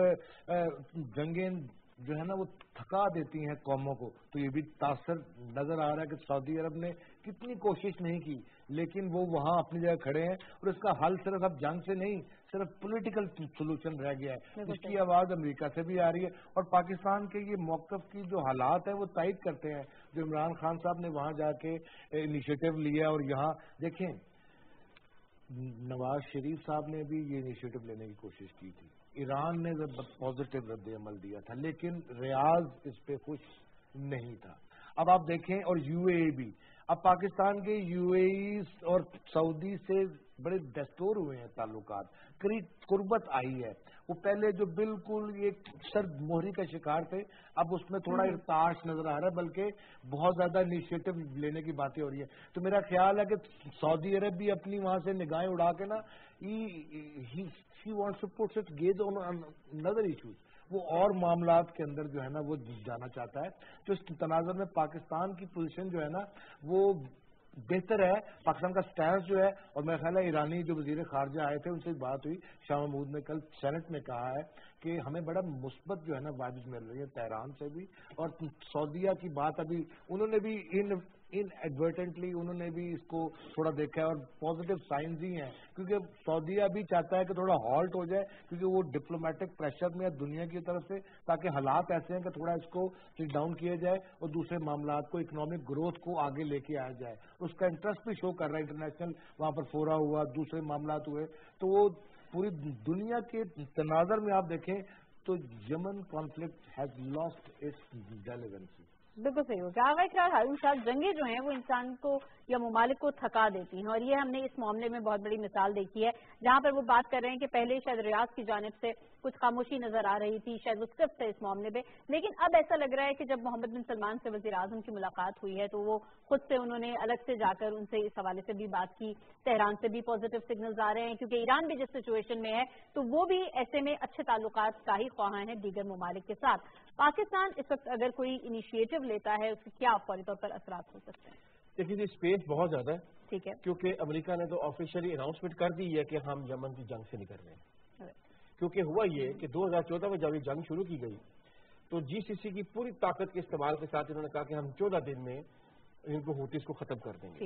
جنگیں جو ہے نا وہ تھکا دیتی ہیں قوموں کو, تو یہ بھی تاثر نظر آ رہا ہے کہ سعودی عرب نے کتنی کوشش نہیں کی لیکن وہ وہاں اپنی جگہ کھڑے ہیں, اور اس کا حل صرف اب جنگ سے نہیں, صرف پولیٹیکل سولوشن رہ گیا ہے. اس کی آواز امریکہ سے بھی آ رہی ہے, اور پاکستان کے یہ موقف کی جو حالات ہیں وہ تائید کرتے ہیں. جو عمران خان صاحب نے وہاں جا کے انیشیٹو لیا, اور یہاں دیکھیں نواز شریف صاحب نے بھی یہ انیشیٹو لینے کی کوشش کی تھی, ایران نے پازیٹیو رد عمل دیا تھا, لیکن ریاض اس پہ خوش نہیں تھا. اب آپ دیکھیں, اور یو اے ای بھی, اب پاکستان کے یو اے ای اور سعودی سے بڑے ڈسٹور ہوئے ہیں تعلقات, قربت آئی ہے. وہ پہلے جو بالکل ایک سرد مہری کا شکار تھے, اب اس میں تھوڑا ارتعاش نظر آ رہا ہے, بلکہ بہت زیادہ انیشیٹو لینے کی باتیں ہو رہی ہیں. تو میرا خیال ہے کہ سعودی عرب بھی اپنی وہاں سے نگاہیں اڑا کے نا, he wants to put its gaze on another issues, وہ اور معاملات کے اندر جو ہے نا وہ جانا چاہتا ہے. تو اس تناظر میں پاکستان کی پوزیشن جو ہے نا وہ بہتر ہے, پاکستان کا سٹینس جو ہے. اور میرا خیال ہے ایرانی جو وزیر خارجہ آئے تھے ان سے بات ہوئی, شاہ محمود نے کل سینٹ میں کہا ہے کہ ہمیں بڑا مثبت جو ہے نا وائبز مل رہی ہے تہران سے بھی, اور سعودیہ کی بات ابھی انہوں نے بھی ان ایڈورٹنٹلی انہوں نے بھی اس کو تھوڑا دیکھا ہے, اور پازیٹیو سائنز ہی ہیں, کیونکہ سعودیہ بھی چاہتا ہے کہ تھوڑا ہالٹ ہو جائے, کیونکہ وہ ڈپلومیٹک پریشر میں ہے دنیا کی طرف سے, تاکہ حالات ایسے ہیں کہ تھوڑا اس کو سٹ ڈاؤن کیا جائے اور دوسرے معاملات کو, اکنامک گروتھ کو آگے لے کے آیا جائے. اس کا انٹرسٹ بھی شو کر رہا ہے, انٹرنیشنل وہاں پر فورا ہوا, دوسرے معاملات ہوئے, تو وہ پوری دنیا کے تناظر میں آپ دیکھیں تو Yemen conflict has lost its relevancy. بالکل صحیح ہو گیا. آغا اقرار ہارون صاحب, جنگیں جو ہیں وہ انسان کو یا ممالک کو تھکا دیتی ہیں, اور یہ ہم نے اس معاملے میں بہت بڑی مثال دیکھی ہے, جہاں پر وہ بات کر رہے ہیں کہ پہلے شاید ریاض کی جانب سے کچھ خاموشی نظر آ رہی تھی, شاید وہ صرف تھے اس معاملے میں, لیکن اب ایسا لگ رہا ہے کہ جب محمد بن سلمان سے وزیر اعظم کی ملاقات ہوئی ہے تو وہ خود سے انہوں نے الگ سے جا کر ان سے اس حوالے سے بھی بات کی. تہران سے بھی پازیٹیو سگنلز آ رہے ہیں, کیونکہ ایران بھی جس سچویشن میں ہے تو وہ بھی ایسے میں اچھے تعلقات کا ہی خواہاں ہیں دیگر ممالک کے ساتھ. پاکستان اس وقت اگر کوئی انیشیٹو لیتا ہے اس کے کیا فوری طور پر اثرات ہو سکتے ہیں؟ دیکھیے جی, اسپیس بہت زیادہ ہے, ٹھیک ہے, کیونکہ امریکہ نے تو آفیشلی اناؤنسمنٹ کر دی ہے کہ ہم یمن کی جنگ سے نکل رہے ہیں. کیونکہ ہوا یہ کہ 2014 میں جب یہ جنگ شروع کی گئی تو جی سی سی کی پوری طاقت کے استعمال کے ساتھ انہوں نے کہا کہ ہم 14 دن میں ان کو ہوتیز کو ختم کر دیں گے.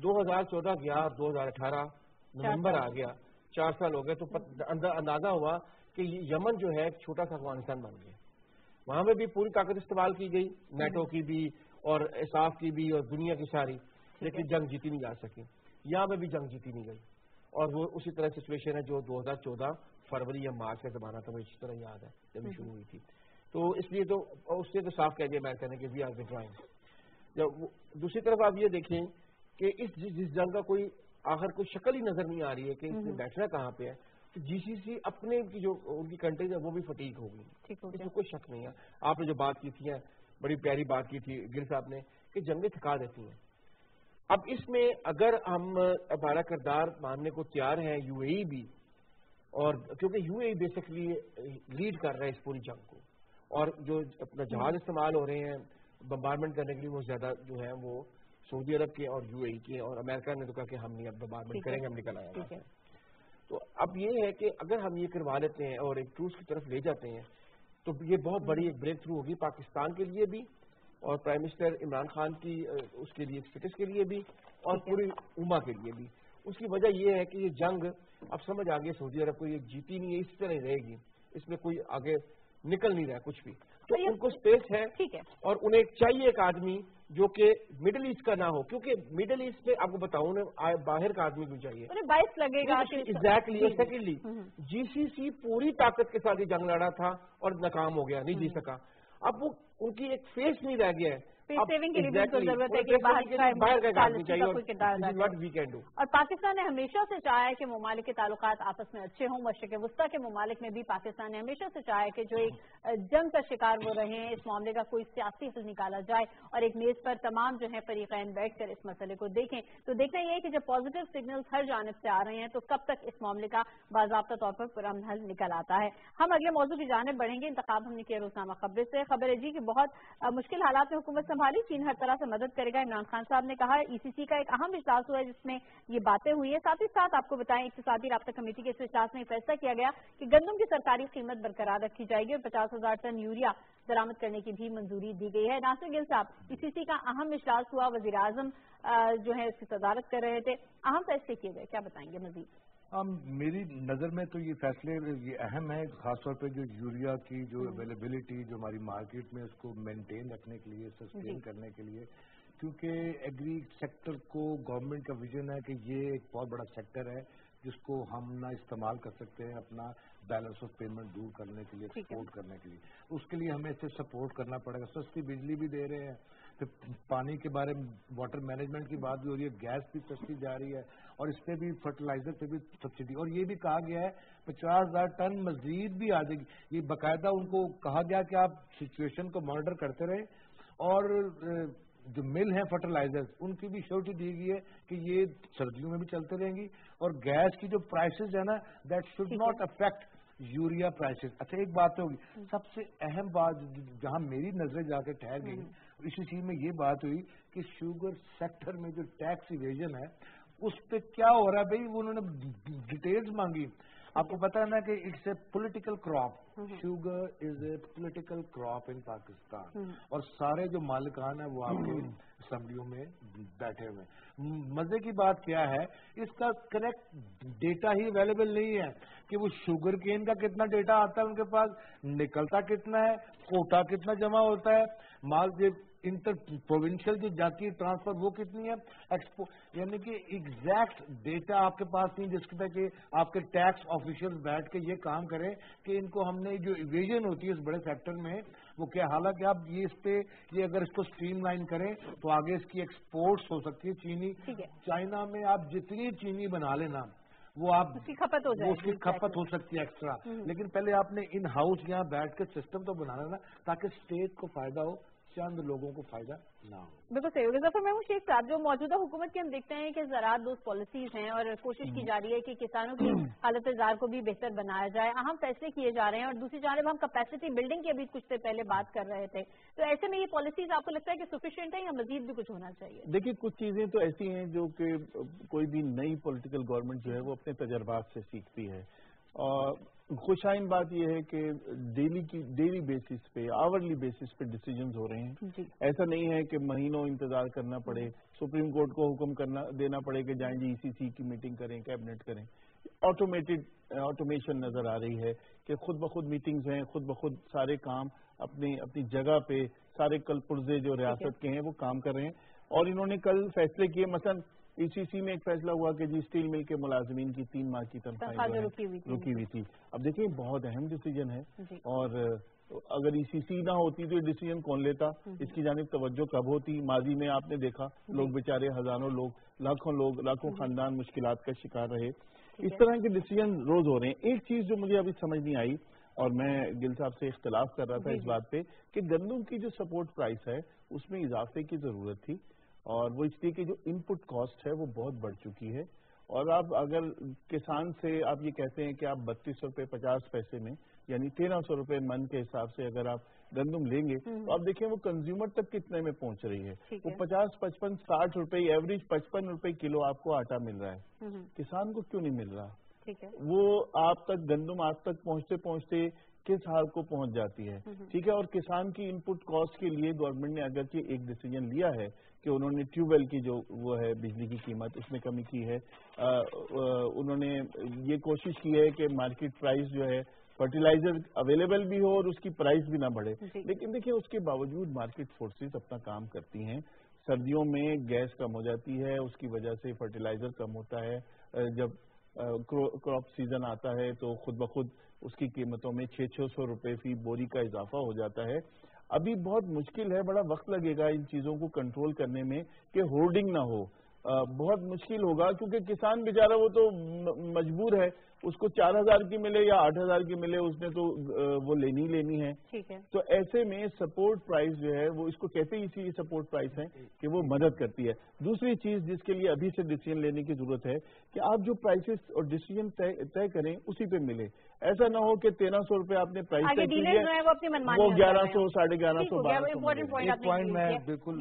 2014 گیا, 2018 نومبر آ گیا, 4 سال ہو گئے, تو اندازہ ہوا کہ یمن جو ہے ایک چھوٹا سا افغانستان بن گیا. وہاں میں بھی پوری طاقت استعمال کی گئی, نیٹو کی بھی اور اساف کی بھی اور دنیا کی ساری, لیکن جنگ جیتی نہیں جا سکی. یہاں میں بھی جنگ جیتی نہیں گئی, اور وہ اسی طرح سچویشن ہے جو 2014 فروری یا مارچ کا زمانہ تھا, مجھے اسی طرح یاد ہے جب شروع ہوئی تھی. تو اس لیے تو اس نے تو صاف کہہ دیا امریکہ نے کہ وی آر ودرائنگ. جب دوسری طرف آپ یہ دیکھیں کہ جس جنگ کا کوئی آخر کوئی شکل ہی نظر نہیں آ رہی ہے کہ اس نے بیٹھنا کہاں پہ ہے, تو جی سی سی اپنے کی جو ان کی کنٹریز ہے وہ بھی فٹیگ ہوگی, اس میں کوئی شک نہیں ہے. آپ نے جو بات کی تھی, بڑی پیاری بات کی تھی گل صاحب نے, کہ جنگیں تھکا دیتی ہیں. اب اس میں اگر ہم ہمارا کردار ماننے کو تیار ہیں یو اے ای بھی, اور کیونکہ U A E basically lead کر رہا ہے اس پوری جنگ کو, اور جو اپنا جہاز استعمال ہو رہے ہیں بمبارمنٹ کرنے کے لیے وہ زیادہ جو ہے وہ سعودی عرب کے اور یو اے ای کے, اور امریکہ نے تو کہا کہ ہم نہیں اب بمبارمنٹ کریں گے, ہم نکل آئے. تو اب یہ ہے کہ اگر ہم یہ کروا لیتے ہیں اور ایک ٹروس کی طرف لے جاتے ہیں تو یہ بہت بڑی ایک بریک تھرو ہوگی پاکستان کے لیے بھی, اور پرائم منسٹر عمران خان کی اس کے لیے اسٹیٹس کے لیے بھی, اور پوری امہ کے لیے بھی. اس کی وجہ یہ ہے کہ یہ جنگ اب سمجھ آ گئی سعودی عرب کو یہ جیتی نہیں ہے, اس طرح رہے گی, اس میں کوئی آگے نکل نہیں رہا ہے کچھ بھی. تو ان کو اسپیس ہے, اور انہیں چاہیے ایک آدمی جو کہ مڈل ایسٹ کا نہ ہو, کیونکہ مڈل ایسٹ میں آپ کو بتاؤں باہر کا آدمی کیوں چاہیے, باعث لگے گا ایگزیکٹلی. اور سیکنڈلی جی سی سی پوری طاقت کے ساتھ یہ جنگ لڑا تھا اور ناکام ہو گیا, نہیں جیت سکا. اب وہ ان کی ایک فیس نہیں رہ گیا ہے, سیونگ کے لیے بھی ضرورت ہے کہ اور پاکستان نے ہمیشہ سے چاہا ہے کہ ممالک کے تعلقات آپس میں اچھے ہوں. مشرق وسطیٰ کے ممالک میں بھی پاکستان نے ہمیشہ سے چاہا ہے کہ جو ایک جنگ کا شکار وہ رہے ہیں, اس معاملے کا کوئی سیاسی حل نکالا جائے اور ایک میز پر تمام جو ہے فریقین بیٹھ کر اس مسئلے کو دیکھیں. تو دیکھنا یہ ہے کہ جب پازیٹیو سگنلز ہر جانب سے آ رہے ہیں تو کب تک اس معاملے کا باضابطہ طور پر پرامن حل نکل آتا ہے. ہم اگلے موضوع کی جانب بڑھیں گے. انتخاب ہم نے کیا روزنامہ خبر سے. خبر ہے جی کہ بہت مشکل حالات میں حکومت سنبھالی, چین ہر طرح سے مدد کرے گا. عمران خان صاحب نے کہا ای سی سی کا ایک اہم اجلاس ہوا ہے جس میں یہ باتیں ہوئی ہیں. ساتھ ہی ساتھ آپ کو بتائیں اقتصادی رابطہ کمیٹی کے اس اجلاس میں فیصلہ کیا گیا کہ گندم کی سرکاری قیمت برقرار رکھی جائے گی اور 50,000 ٹن یوریا درآمد کرنے کی بھی منظوری دی گئی ہے. ناصر گل صاحب, ای سی سی کا اہم اجلاس ہوا, وزیر اعظم جو ہے اس کی صدارت کر رہے تھے, اہم فیصلے کیے گئے, کیا بتائیں گے مزید؟ میری نظر میں تو یہ فیصلے یہ اہم ہے, خاص طور پہ جو یوریا کی جو اویلیبلٹی جو ہماری مارکیٹ میں اس کو مینٹین رکھنے کے لیے, سسٹین کرنے کے لیے, کیونکہ ایگری سیکٹر کو گورنمنٹ کا ویژن ہے کہ یہ ایک بہت بڑا سیکٹر ہے جس کو ہم نہ استعمال کر سکتے ہیں اپنا بیلنس آف پیمنٹ دور کرنے کے لیے, ایکسپورٹ کرنے کے لیے. اس کے لیے ہمیں اسے سپورٹ کرنا پڑے گا. سستی بجلی بھی دے رہے ہیں, پھر پانی کے بارے میں واٹر مینجمنٹ کی بات بھی ہو رہی ہے, گیس بھی سستی جا رہی ہے, اور اس پہ بھی فرٹیلائزر پہ بھی سبسڈی, اور یہ بھی کہا گیا ہے 50,000 ٹن مزید بھی آ جائے گی. یہ باقاعدہ ان کو کہا گیا کہ آپ سچویشن کو مانیٹر کرتے رہیں, اور جو مل ہیں فرٹیلائزر ان کی بھی شیورٹی دی گئی ہے کہ یہ سردیوں میں بھی چلتے رہیں گی, اور گیس کی جو پرائسز ہے نا that should not affect urea prices. اچھا ایک بات ہوگی, سب سے اہم بات جہاں میری نظریں جا کے ٹھہر گئی اسی چیز میں یہ بات ہوئی کہ شوگر سیکٹر میں جو ٹیکس ایویژن ہے اس پہ کیا ہو رہا ہے بھائی, وہ انہوں نے ڈیٹیلز مانگی. آپ کو پتا ہے نا کہ it's a political crop, sugar is a political crop in Pakistan, اور سارے جو مالکان ہیں وہ آپ کے اسمبلیوں میں بیٹھے ہوئے. مزے کی بات کیا ہے, اس کا کریکٹ ڈیٹا ہی اویلیبل نہیں ہے کہ وہ شوگر کین کا کتنا ڈیٹا آتا ہے ان کے پاس, نکلتا کتنا ہے, کوٹا کتنا جمع ہوتا ہے, مال انٹر پروونشل جو جاتی ہے ٹرانسفر وہ کتنی ہے, یعنی کہ ایگزیکٹ ڈیٹا آپ کے پاس نہیں جس کے کہ آپ کے ٹیکس آفیشل بیٹھ کے یہ کام کریں کہ ان کو ہم نے جو ایویژن ہوتی ہے اس بڑے سیکٹر میں وہ کیا. حالانکہ آپ یہ اس پہ یہ اگر اس کو اسٹریم لائن کریں تو آگے اس کی ایکسپورٹس ہو سکتی ہے. چینی چائنا میں آپ جتنی چینی بنا لینا وہ آپ اس کی کھپت ہو سکتی ہے ایکسٹرا, لیکن پہلے آپ نے ان ہاؤس یہاں بیٹھ کے سسٹم تو بنانا نا تاکہ اسٹیٹ کو فائدہ ہو, چند لوگوں کو فائدہ نہ ہو. بالکل صحیح ہوگا. ظفر محمود شیخ صاحب, جو موجودہ حکومت کی ہم دیکھتے ہیں کہ زراعت دوست پالیسیز ہیں اور کوشش کی جا رہی ہے کہ کسانوں کی حالت زار کو بھی بہتر بنایا جائے, اہم فیصلے کیے جا رہے ہیں, اور دوسری جانب ہم کیپیسٹی بلڈنگ کی ابھی کچھ دیر پہلے بات کر رہے تھے. تو ایسے میں یہ پالیسیز آپ کو لگتا ہے کہ سفیشینٹ ہے یا مزید بھی کچھ ہونا چاہیے؟ دیکھیے کچھ چیزیں تو ایسی ہیں جو کہ کوئی بھی نئی پولیٹیکل گورنمنٹ جو ہے وہ اپنے تجربات سے سیکھتی ہے, اور خوشائن بات یہ ہے کہ ڈیلی بیسس پہ, آورلی بیسس پہ ڈیسیجنز ہو رہے ہیں. ایسا نہیں ہے کہ مہینوں انتظار کرنا پڑے, سپریم کورٹ کو حکم دینا پڑے کہ جائیں جی ای سی سی کی میٹنگ کریں, کیبنٹ کریں. آٹومیشن نظر آ رہی ہے کہ خود بخود میٹنگز ہیں, خود بخود سارے کام اپنی جگہ پہ سارے کل پرزے جو ریاست کے ہیں وہ کام کر رہے ہیں. اور انہوں نے کل فیصلے کیے, مثلا ای سی سی میں ایک فیصلہ ہوا کہ جی اسٹیل مل کے ملازمین کی 3 ماہ کی تنخواہیں رکی ہوئی تھی. اب دیکھیں بہت اہم ڈیسیجن ہے, اور اگر ECC نہ ہوتی تو یہ ڈیسیجن کون لیتا, اس کی جانب توجہ کب ہوتی. ماضی میں آپ نے دیکھا لوگ بیچارے ہزاروں لوگ, لاکھوں خاندان مشکلات کا شکار رہے. اس طرح کے ڈیسیجن روز ہو رہے ہیں. ایک چیز جو مجھے ابھی سمجھ نہیں آئی, اور میں گل صاحب سے اختلاف کر رہا تھا اس بات پہ, کہ گندم کی جو سپورٹ پرائس ہے اس میں اضافے کی ضرورت تھی, اور وہ اس لیے کہ جو ان پٹ کاسٹ ہے وہ بہت بڑھ چکی ہے. اور آپ اگر کسان سے آپ یہ کہتے ہیں کہ آپ 32 روپے 50 پیسے میں, یعنی 1300 روپے من کے حساب سے اگر آپ گندم لیں گے تو آپ دیکھیں وہ کنزیومر تک کتنے میں پہنچ رہی ہے. وہ 50 55 60 روپے, ایوریج 55 روپے کلو آپ کو آٹا مل رہا ہے. کسان کو کیوں نہیں مل رہا؟ وہ آپ تک گندم آپ تک پہنچتے پہنچتے کس حال کو پہنچ جاتی ہے. ٹھیک ہے, اور کسان کی ان پٹ کاسٹ کے لیے گورنمنٹ نے اگرچہ ایک ڈیسیجن لیا ہے کہ انہوں نے ٹیوب ویل کی جو وہ ہے بجلی کی قیمت اس میں کمی کی ہے, انہوں نے یہ کوشش کی ہے کہ مارکیٹ پرائز جو ہے فرٹیلائزر اویلیبل بھی ہو اور اس کی پرائز بھی نہ بڑھے. لیکن دیکھیں اس کے باوجود مارکیٹ فورسز اپنا کام کرتی ہیں. سردیوں میں گیس کم ہو جاتی ہے, اس کی وجہ سے فرٹیلائزر کم ہوتا ہے. جب کراپ سیزن آتا ہے تو خود بخود اس کی قیمتوں میں 600 روپے فی بوری کا اضافہ ہو جاتا ہے. ابھی بہت مشکل ہے, بڑا وقت لگے گا ان چیزوں کو کنٹرول کرنے میں کہ ہولڈنگ نہ ہو. بہت مشکل ہوگا کیونکہ کسان بیچارہ وہ تو مجبور ہے, اس کو 4000 کی ملے یا 8000 کی ملے, اس نے تو وہ لینی ہے. تو ایسے میں سپورٹ پرائز جو ہے وہ اس کو کہتے ہی اسی سپورٹ پرائز ہے کہ وہ مدد کرتی ہے. دوسری چیز جس کے لیے ابھی سے ڈیسیجن لینے کی ضرورت ہے کہ آپ جو پرائسز اور ڈیسیجن طے کریں اسی پہ ملے. ایسا نہ ہو کہ 1300 روپے آپ نے پرائز طے کی ہے وہ 1100 1150. ایک پوائنٹ میں بالکل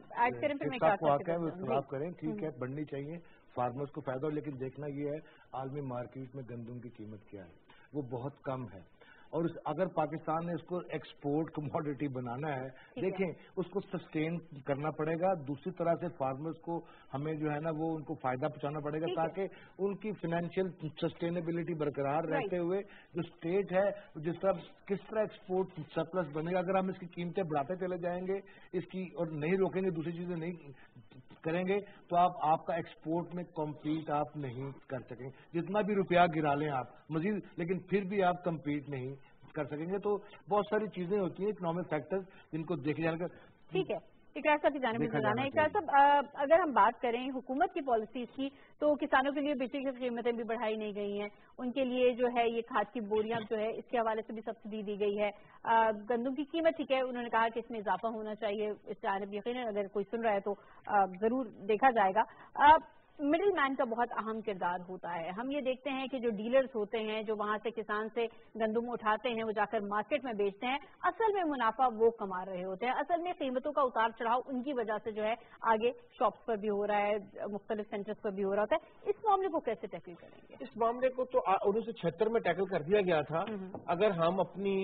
خلاف کریں, ٹھیک ہے بڑھنی چاہیے فارمرز کو فائدہ ہو, لیکن دیکھنا یہ ہے عالمی مارکیٹ میں گندم کی قیمت کیا ہے, وہ بہت کم ہے. اور اگر پاکستان نے اس کو ایکسپورٹ کموڈٹی بنانا ہے, دیکھیں اس کو سسٹین کرنا پڑے گا. دوسری طرح سے فارمرز کو ہمیں جو ہے نا وہ ان کو فائدہ پہنچانا پڑے گا تاکہ ان کی فائنینشیل سسٹینیبلٹی برقرار رہتے ہوئے جو اسٹیٹ ہے جس طرح کس طرح ایکسپورٹ سرپلس بنے گا. اگر ہم اس کی قیمتیں بڑھاتے چلے جائیں گے اس کی اور نہیں روکیں گے, دوسری چیزیں نہیں کریں گے, تو آپ کا ایکسپورٹ میں کمپیٹ آپ نہیں کر سکیں. جتنا بھی روپیہ گرا لیں آپ مزید, لیکن پھر بھی آپ کمپیٹ نہیں کر سکیں گے. تو بہت ساری چیزیں ہوتی ہیں اکنامک فیکٹرز جن کو دیکھے جانے کا. ٹھیک ہے, اقرار صاحب کی جانب سے جانا ہے. اقرار صاحب, اگر ہم بات کریں حکومت کی پالیسیز کی تو کسانوں کے لیے بجلی کی قیمتیں بھی بڑھائی نہیں گئی ہیں. ان کے لیے جو ہے یہ کھاد کی بوریاں جو ہے اس کے حوالے سے بھی سبسڈی دی گئی ہے. گندم کی قیمت ٹھیک ہے, انہوں نے کہا کہ اس میں اضافہ ہونا چاہیے. اس جانب یقیناً اگر کوئی سن رہا ہے تو ضرور دیکھا جائے گا. مڈل مین کا بہت اہم کردار ہوتا ہے. ہم یہ دیکھتے ہیں کہ جو ڈیلرز ہوتے ہیں جو وہاں سے کسان سے گندم اٹھاتے ہیں وہ جا کر مارکیٹ میں بیچتے ہیں, اصل میں منافع وہ کما رہے ہوتے ہیں. اصل میں قیمتوں کا اتار چڑھاؤ ان کی وجہ سے جو ہے آگے شاپس پر بھی ہو رہا ہے, مختلف سینٹرز پر بھی ہو رہا ہوتا ہے. اس معاملے کو کیسے ٹیکل کریں گے؟ اس معاملے کو تو 1976 میں ٹیکل کر دیا گیا تھا. اگر ہم اپنی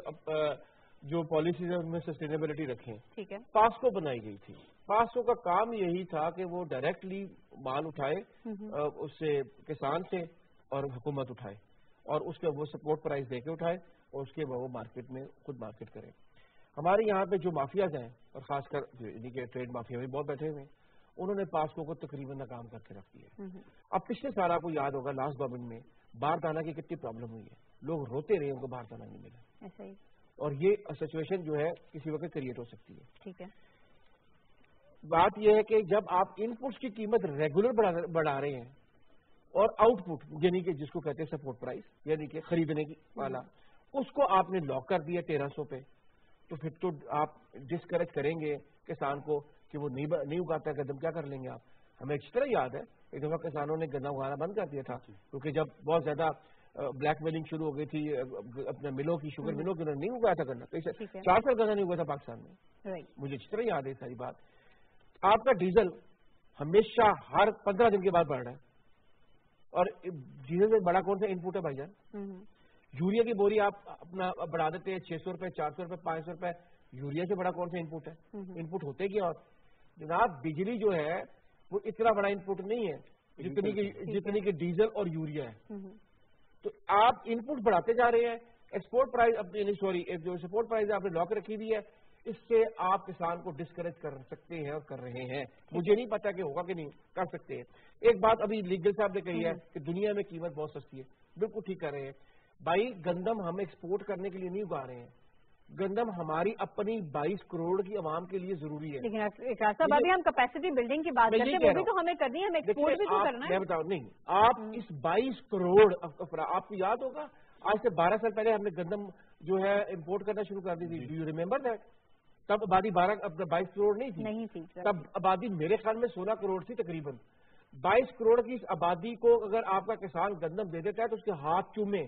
جو پالیسیز ہے ان میں سسٹینیبلٹی رکھیں. ٹھیک ہے, پاسکو بنائی گئی تھی. پاسکو کا کام یہی تھا کہ وہ ڈائریکٹلی مال اٹھائے اس سے کسان سے اور حکومت اٹھائے اور اس کے وہ سپورٹ پرائز دے کے اٹھائے اور اس کے وہ مارکیٹ میں خود مارکیٹ کرے. ہمارے یہاں پہ جو مافیاز ہیں اور خاص کر یعنی کہ ٹریڈ مافیا بھی بہت بیٹھے ہوئے ہیں, انہوں نے پاسکو کو تقریباً ناکام کر کے رکھ دیا. اب پچھلے سال آپ کو یاد ہوگا لاسٹ گورنمنٹ میں باردانہ کی کتنی پرابلم ہوئی ہے, لوگ روتے رہے ان کو باردانہ نہیں ملا. اور یہ سچویشن جو ہے کسی وقت کریٹ ہو سکتی ہے. ٹھیک ہے, بات یہ ہے کہ جب آپ ان پٹس کی قیمت ریگولر بڑھا رہے ہیں اور آؤٹ پٹ یعنی کہ جس کو کہتے ہیں سپورٹ پرائز یعنی کہ خریدنے کی والا, اس کو آپ نے لاک کر دیا 1300 پہ, تو پھر تو آپ ڈسکریج کریں گے کسان کو کہ وہ نہیں اگاتا ہے گندم. کیا کر لیں گے آپ؟ ہمیں اچھی طرح یاد ہے ایک دفعہ کسانوں نے گندم اگانا بند کر دیا تھا کیونکہ جب بہت زیادہ بلیک میلنگ شروع ہو گئی تھی اپنے ملوں کی, شوگر ملوں کی, انہوں نے نہیں اگایا تھا گنا. 4 سال گنا نہیں ہوا تھا پاکستان میں, مجھے اچھی طرح یاد ہے ساری بات. آپ کا ڈیزل ہمیشہ ہر 15 دن کے بعد بڑھ رہا ہے, اور ڈیزل سے بڑا کون سا ان پٹ ہے بھائی جان؟ یوریا کی بوری آپ اپنا بڑھا دیتے ہیں 600 روپے 400 روپے 500 روپے. یوریا سے بڑا کون سا ان پٹ ہے؟ ان پٹ ہوتے کیا؟ اور جناب بجلی جو ہے وہ اتنا بڑا ان پٹ نہیں ہے جتنی کہ ڈیزل اور یوریا ہے. تو آپ ان پٹ بڑھاتے جا رہے ہیں. ایکسپورٹ پرائز جو سپورٹ پرائز آپ نے لاک رکھی دی ہے, اس سے آپ کسان کو ڈسکریج کر سکتے ہیں اور کر رہے ہیں. مجھے نہیں پتا کہ ہوگا کہ نہیں, کر سکتے ہیں. ایک بات ابھی لیگل صاحب نے کہی ہے کہ دنیا میں قیمت بہت سستی ہے. بالکل ٹھیک کر رہے ہیں بھائی. گندم ہم ایکسپورٹ کرنے کے لیے نہیں اگا رہے ہیں, گندم ہماری اپنی 22 کروڑ کی عوام کے لیے ضروری ہے. لیکن اقرار صاحب ابھی ہم کیپیسٹی بلڈنگ کی بات کرتے ہیں, وہ بھی تو ہمیں کرنی ہے, ہمیں ایکسپورٹ بھی تو کرنا ہے. میں بتاؤں نہیں, آپ اس 22 کروڑ آپ کو یاد ہوگا آج سے 12 سال پہلے ہم نے گندم جو ہے امپورٹ کرنا شروع کر دی تھی. Do you remember that? تب آبادی 22 کروڑ نہیں تھی. تب آبادی میرے خیال میں 16 کروڑ تھی تقریباً. 22 کروڑ کی اس آبادی کو اگر آپ کا کسان گندم دے دیتا ہے تو اس کے ہاتھ چومے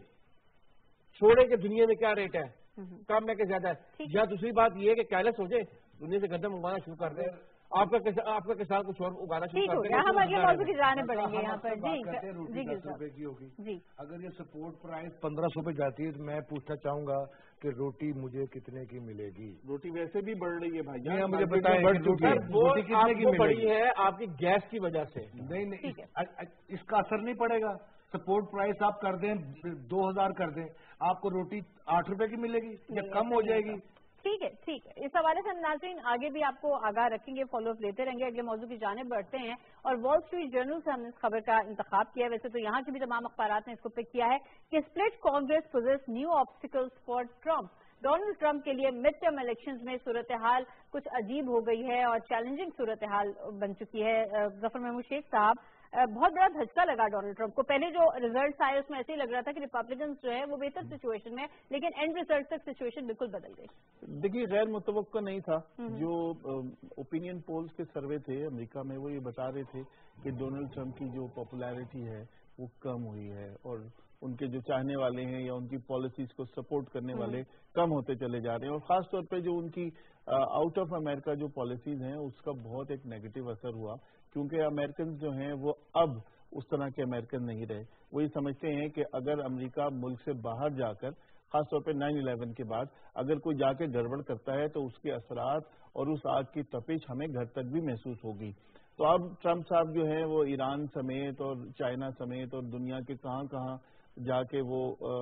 چھوڑے کہ دنیا میں کیا ریٹ ہے, کم ہے کہ زیادہ ہے. یا دوسری بات یہ ہے کہ کیلس ہو جائے, دنیا سے گندم اگانا شروع کر دیں, آپ کا کسان کچھ اور اگانا شروع کر دیں. ہم اگلے موضوع کی جانے پڑیں گے یہاں پر. جی 10 روپے کی ہوگی. اگر یہ سپورٹ پرائز 1500 پہ جاتی ہے تو میں پوچھنا چاہوں گا کہ روٹی مجھے کتنے کی ملے گی؟ روٹی ویسے بھی بڑھ رہی ہے بھائی, مجھے بتائیں روٹی کتنے کی بڑھی ہے؟ آپ کی گیس کی وجہ سے. نہیں, اس کا اثر نہیں پڑے گا. سپورٹ پرائز آپ کر دیں 2000 کر دیں, آپ کو روٹی 8 روپے کی ملے گی یا کم ہو جائے گی؟ ٹھیک ہے. اس حوالے سے ہم ناظرین آگے بھی آپ کو آگاہ رکھیں گے, فالو اپ لیتے رہیں گے. اگلے موضوع کی جانب بڑھتے ہیں اور وال اسٹریٹ جرنل سے ہم نے اس خبر کا انتخاب کیا ہے. ویسے تو یہاں کے بھی تمام اخبارات نے اس کو پک کیا ہے کہ split congress poses new obstacles for Trump. Donald Trump کے لیے مڈ ٹرم الیکشنز میں صورتحال کچھ عجیب ہو گئی ہے اور چیلنجنگ صورتحال بن چکی ہے. ظفر محمود شیخ صاحب, بہت بڑا دھچکا لگا ڈونلڈ ٹرمپ کو. پہلے جو ریزلٹس آئے اس میں ایسے ہی لگ رہا تھا کہ ریپبلکنز جو ہے وہ بہتر سچویشن میں, لیکن اینڈ ریزلٹ تک سچویشن بالکل بدل گئی. دیکھیے غیر متوقع نہیں تھا. جو اوپینین پولز کے سروے تھے امریکہ میں وہ یہ بتا رہے تھے کہ ڈونلڈ ٹرمپ کی جو پاپولیرٹی ہے وہ کم ہوئی ہے اور ان کے جو چاہنے والے ہیں یا ان کی پالیسیز کو سپورٹ کرنے والے کم ہوتے چلے جا رہے ہیں. اور خاص طور پہ جو ان کی آؤٹ آف امریکہ جو پالیسیز ہیں اس کا بہت ایک نیگیٹو اثر ہوا, کیونکہ امریکنز جو ہیں وہ اب اس طرح کے امریکن نہیں رہے. وہ یہ سمجھتے ہیں کہ اگر امریکہ ملک سے باہر جا کر, خاص طور پہ 9/11 کے بعد اگر کوئی جا کے گڑبڑ کرتا ہے تو اس کے اثرات اور اس آگ کی تپش ہمیں گھر تک بھی محسوس ہوگی. تو اب ٹرمپ صاحب جو ہیں وہ ایران سمیت اور چائنا سمیت اور دنیا کے کہاں جا کے وہ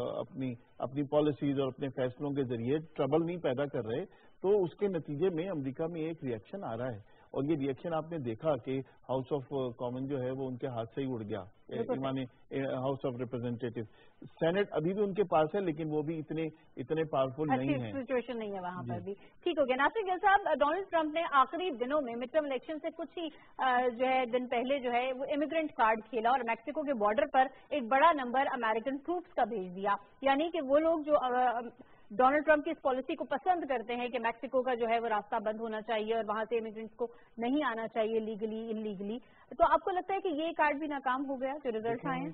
اپنی پالیسیز اور اپنے فیصلوں کے ذریعے ٹربل نہیں پیدا کر رہے. تو اس کے نتیجے میں امریکہ میں ایک ریئیکشن آ رہا ہے اور یہ ریئیکشن آپ نے دیکھا کہ ہاؤس آف کامن جو ہے وہ ان کے ہاتھ سے ہی اڑ گیا. ہاؤس آف ریپرزینٹیٹو, سینٹ ابھی بھی ان کے پاس ہے لیکن وہ بھی اتنے پاورفل نہیں ہے, سچویشن نہیں ہے وہاں پر بھی. ٹھیک ہو گیا. ناصر گل صاحب, ڈونلڈ ٹرمپ نے آخری دنوں میں مڈ ٹرم الیکشن سے کچھ ہی جو ہے دن پہلے جو ہے وہ امیگرینٹ کارڈ کھیلا اور میکسیکو کے بارڈر پر ایک بڑا نمبر امریکن ٹروپس کا بھیج دیا. یعنی کہ وہ لوگ جو ڈونلڈ ٹرمپ کی اس پالیسی کو پسند کرتے ہیں کہ میکسیکو کا جو ہے وہ راستہ بند ہونا چاہیے اور وہاں سے امیگرینٹس کو نہیں آنا چاہیے لیگلی انلیگلی, تو آپ کو لگتا ہے کہ یہ کارڈ بھی ناکام ہو گیا جو ریزلٹ آئے ہیں؟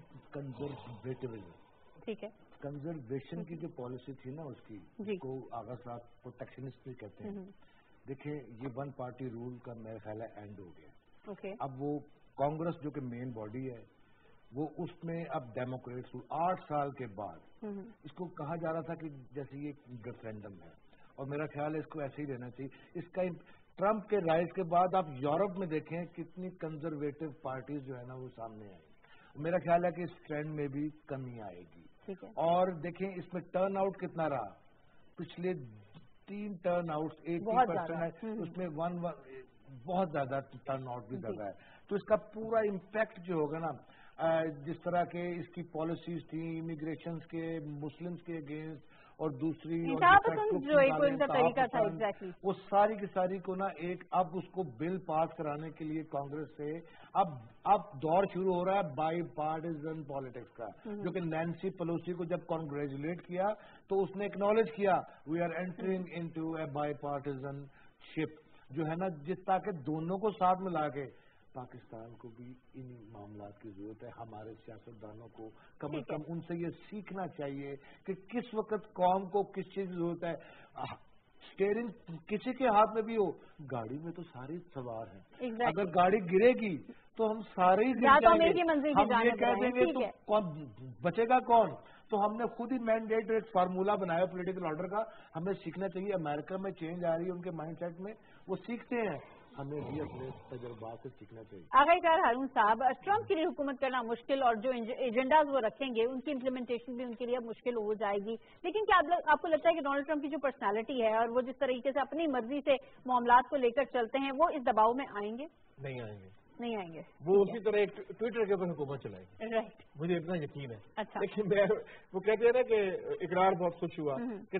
ٹھیک ہے, کنزرویشن کی جو پالیسی تھی نا اس کی کو آغا صاحب پروٹیکشنسٹ بھی کہتے ہیں. دیکھیں یہ ون پارٹی رول کا میرا خیال ہے اینڈ ہو گیا. اب وہ کانگریس جو کہ مین باڈی ہے وہ اس میں اب ڈیموکریٹس 8 سال کے بعد اس کو کہا جا رہا تھا کہ جیسے یہ ریفرینڈم ہے اور میرا خیال ہے اس کو ایسے ہی رہنا چاہیے. اس کا ٹرمپ کے رائز کے بعد آپ یورپ میں دیکھیں کتنی کنزرویٹو پارٹیز جو ہے نا وہ سامنے آئی. میرا خیال ہے کہ اس ٹرینڈ میں بھی کمی آئے گی. اور دیکھیں اس میں ٹرن آؤٹ کتنا رہا, پچھلے 3 ٹرن آؤٹ 80% ہے, اس میں بہت زیادہ ٹرن آؤٹ بھی لگ رہا ہے. تو اس کا پورا امپیکٹ جو ہوگا نا, جس طرح کے اس کی پالیسیز تھیں امیگریشنز کے, مسلمز کے اگینسٹ اور دوسری وہ ساری کی ساری کو نا ایک اب اس کو بل پاس کرانے کے لیے کانگریس سے اب دور شروع ہو رہا ہے بائی پارٹیزن پالیٹکس کا, جو کہ نینسی پیلوسی کو جب کانگریچولیٹ کیا تو اس نے اکنالج کیا we are entering into a bipartisanship جو ہے نا, جس تاکہ دونوں کو ساتھ ملا کے پاکستان کو بھی ان معاملات کی ضرورت ہے. ہمارے سیاستدانوں کو کم از کم ان سے یہ سیکھنا چاہیے کہ کس وقت قوم کو کس چیز کی ضرورت ہے. اسٹیئرنگ کسی کے ہاتھ میں بھی ہو, گاڑی میں تو سارے سوار ہیں, اگر گاڑی گرے گی تو ہم سارے ہی گر جائیں گے. ہم یہ کہہ دیں گے تو بچے گا کون؟ تو ہم نے خود ہی مینڈیٹ ایک فارمولا بنایا پولیٹیکل آرڈر کا. ہمیں سیکھنا چاہیے. امریکہ میں چینج آ رہی ہے ان کے مائنڈ سیٹ میں, وہ سیکھتے ہیں, ہمیں بھی اپنے تجربات سے سیکھنا چاہیے. آغائی کار ہارون صاحب, ٹرمپ کے لیے حکومت کرنا مشکل اور جو ایجنڈاز وہ رکھیں گے ان کی امپلیمنٹیشن بھی ان کے لیے مشکل ہو جائے گی, لیکن کیا آپ کو لگتا ہے کہ ڈونلڈ ٹرمپ کی جو پرسنالٹی ہے اور وہ جس طریقے سے اپنی مرضی سے معاملات کو لے کر چلتے ہیں وہ اس دباؤ میں آئیں گے؟ نہیں آئیں گے. وہ اسی طرح ایک ٹویٹر کے اوپر حکومت چلائیں گے. رائٹ, مجھے اتنا یقین ہے. اچھا, لیکن وہ کہتے ہیں نا کہ اقرار بہت خوش ہوا کہ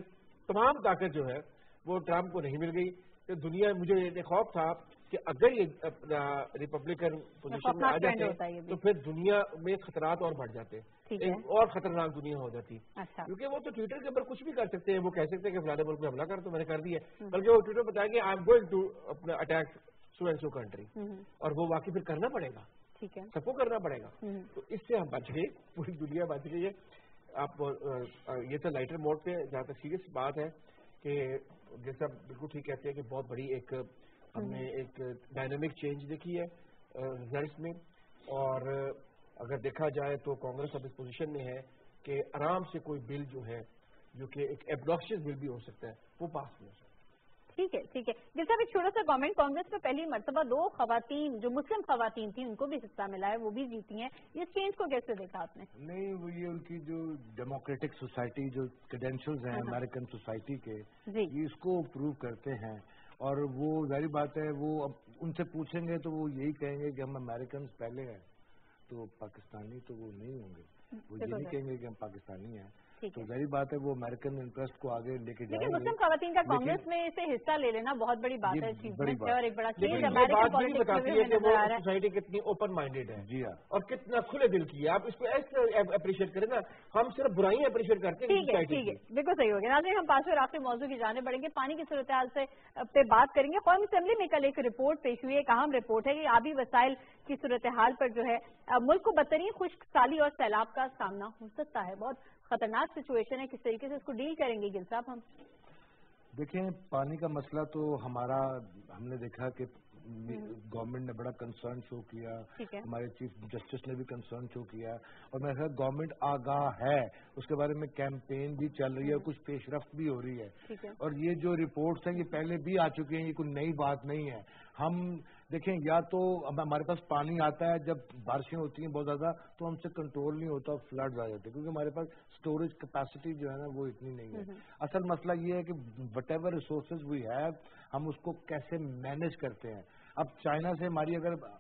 تمام طاقت جو ہے وہ ٹرمپ کو نہیں مل گئی. کہ دنیا مجھے یہ خوف تھا کہ اگر یہ ریپبلکن پوزیشن میں آ جاتے تو پھر دنیا میں خطرات اور بڑھ جاتے, ایک اور خطرناک دنیا ہو جاتی. کیونکہ وہ تو ٹویٹر کے اوپر کچھ بھی کر سکتے ہیں, وہ کہہ سکتے ہیں کہ فلاں ملک میں حملہ کر, تو میں نے کر دیا, بلکہ وہ ٹویٹر بتائیں گے آئی ایم گوئنگ ٹو اپنا attack so and so country, اور وہ واقعی پھر کرنا پڑے گا, سب کو کرنا پڑے گا. تو اس سے ہم بچ گئے, پوری دنیا بچ گئی ہے. آپ یہ تو لائٹر موڈ پہ, جہاں تک سیریس بات ہے کہ جیسا بالکل ٹھیک کہتے ہیں کہ بہت بڑی ایک ہم نے ایک ڈائنامک چینج دیکھی ہے ریزلٹس میں, اور اگر دیکھا جائے تو کانگریس اب اس پوزیشن میں ہے کہ آرام سے کوئی بل جو ہے جو کہ ایک ایبڈاکشس بل بھی ہو سکتا ہے وہ پاس نہیں ہو سکتا. ٹھیک ہے, ٹھیک ہے. جس طرح ایک چھوٹا سا گورنمنٹ, کانگریس میں پہلی مرتبہ 2 خواتین جو مسلم خواتین تھیں ان کو بھی حصہ ملا ہے, وہ بھی جیتی ہیں. اس چینج کو کیسے دیکھا آپ نے؟ نہیں, وہ یہ ان کی جو ڈیموکریٹک سوسائٹی جو کریڈینشلز ہیں امریکن سوسائٹی کے, یہ اس کو پروو کرتے ہیں. اور وہ ظاہر بات ہے وہ اب ان سے پوچھیں گے تو وہ یہی کہیں گے کہ ہم امریکنز پہلے ہیں, تو پاکستانی تو وہ نہیں ہوں گے, وہ یہ نہیں کہیں گے کہ ہم پاکستانی ہیں. تو ظاہر بات ہے وہ امریکن انٹرسٹ کو آگے لے کے جائیں گے. لیکن مسلم خواتین کا کانگریس میں اسے حصہ لے لینا بہت بڑی بات ہے, اور ایک بڑا چینج امریکن پالیٹکس میں بھی نظر آ رہا ہے. سوسائٹی کتنی اوپن مائنڈیڈ ہے, جی ہاں, اور کتنا کھلے دل کی ہے. آپ اس کو ایسے اپریشیٹ کریں نا, ہم صرف برائیاں اپریشیٹ کرتے ہیں. ٹھیک ہے, ٹھیک ہے, بالکل صحیح ہو گیا. ناظرین, ہم پانچویں اور آخری موضوع کی جانب بڑھیں گے. پانی کی صورتحال سے پہ بات کریں گے. قومی اسمبلی میں کل ایک رپورٹ پیش ہوئی ہے, ایک اہم رپورٹ ہے. یہ آبی وسائل کی صورتحال پر جو ہے ملک کو بدترین خشک سالی اور سیلاب کا سامنا ہو سکتا ہے. بہت خطرناک سچویشن ہے. کس طریقے سے اس کو ڈیل کریں گے گل صاحب؟ ہم دیکھیں, پانی کا مسئلہ تو ہمارا, ہم نے دیکھا کہ گورنمنٹ نے بڑا کنسرن شو کیا, ہمارے چیف جسٹس نے بھی کنسرن شو کیا, اور میرے خیال گورنمنٹ آگاہ ہے, اس کے بارے میں کیمپین بھی چل رہی ہے, کچھ پیش رفت بھی ہو رہی ہے. اور یہ جو رپورٹس ہیں یہ پہلے بھی آ چکی ہیں, یہ کوئی نئی بات نہیں ہے. ہم دیکھیں, یا تو ہمارے پاس پانی آتا ہے, جب بارشیں ہوتی ہیں بہت زیادہ تو ہم سے کنٹرول نہیں ہوتا, فلڈز آ جاتے ہیں, کیونکہ ہمارے پاس اسٹوریج کیپیسٹی جو ہے نا وہ اتنی نہیں ہے. اصل مسئلہ یہ ہے کہ whatever resources we have, ہم اس کو کیسے مینیج کرتے ہیں. اب چائنا سے ہماری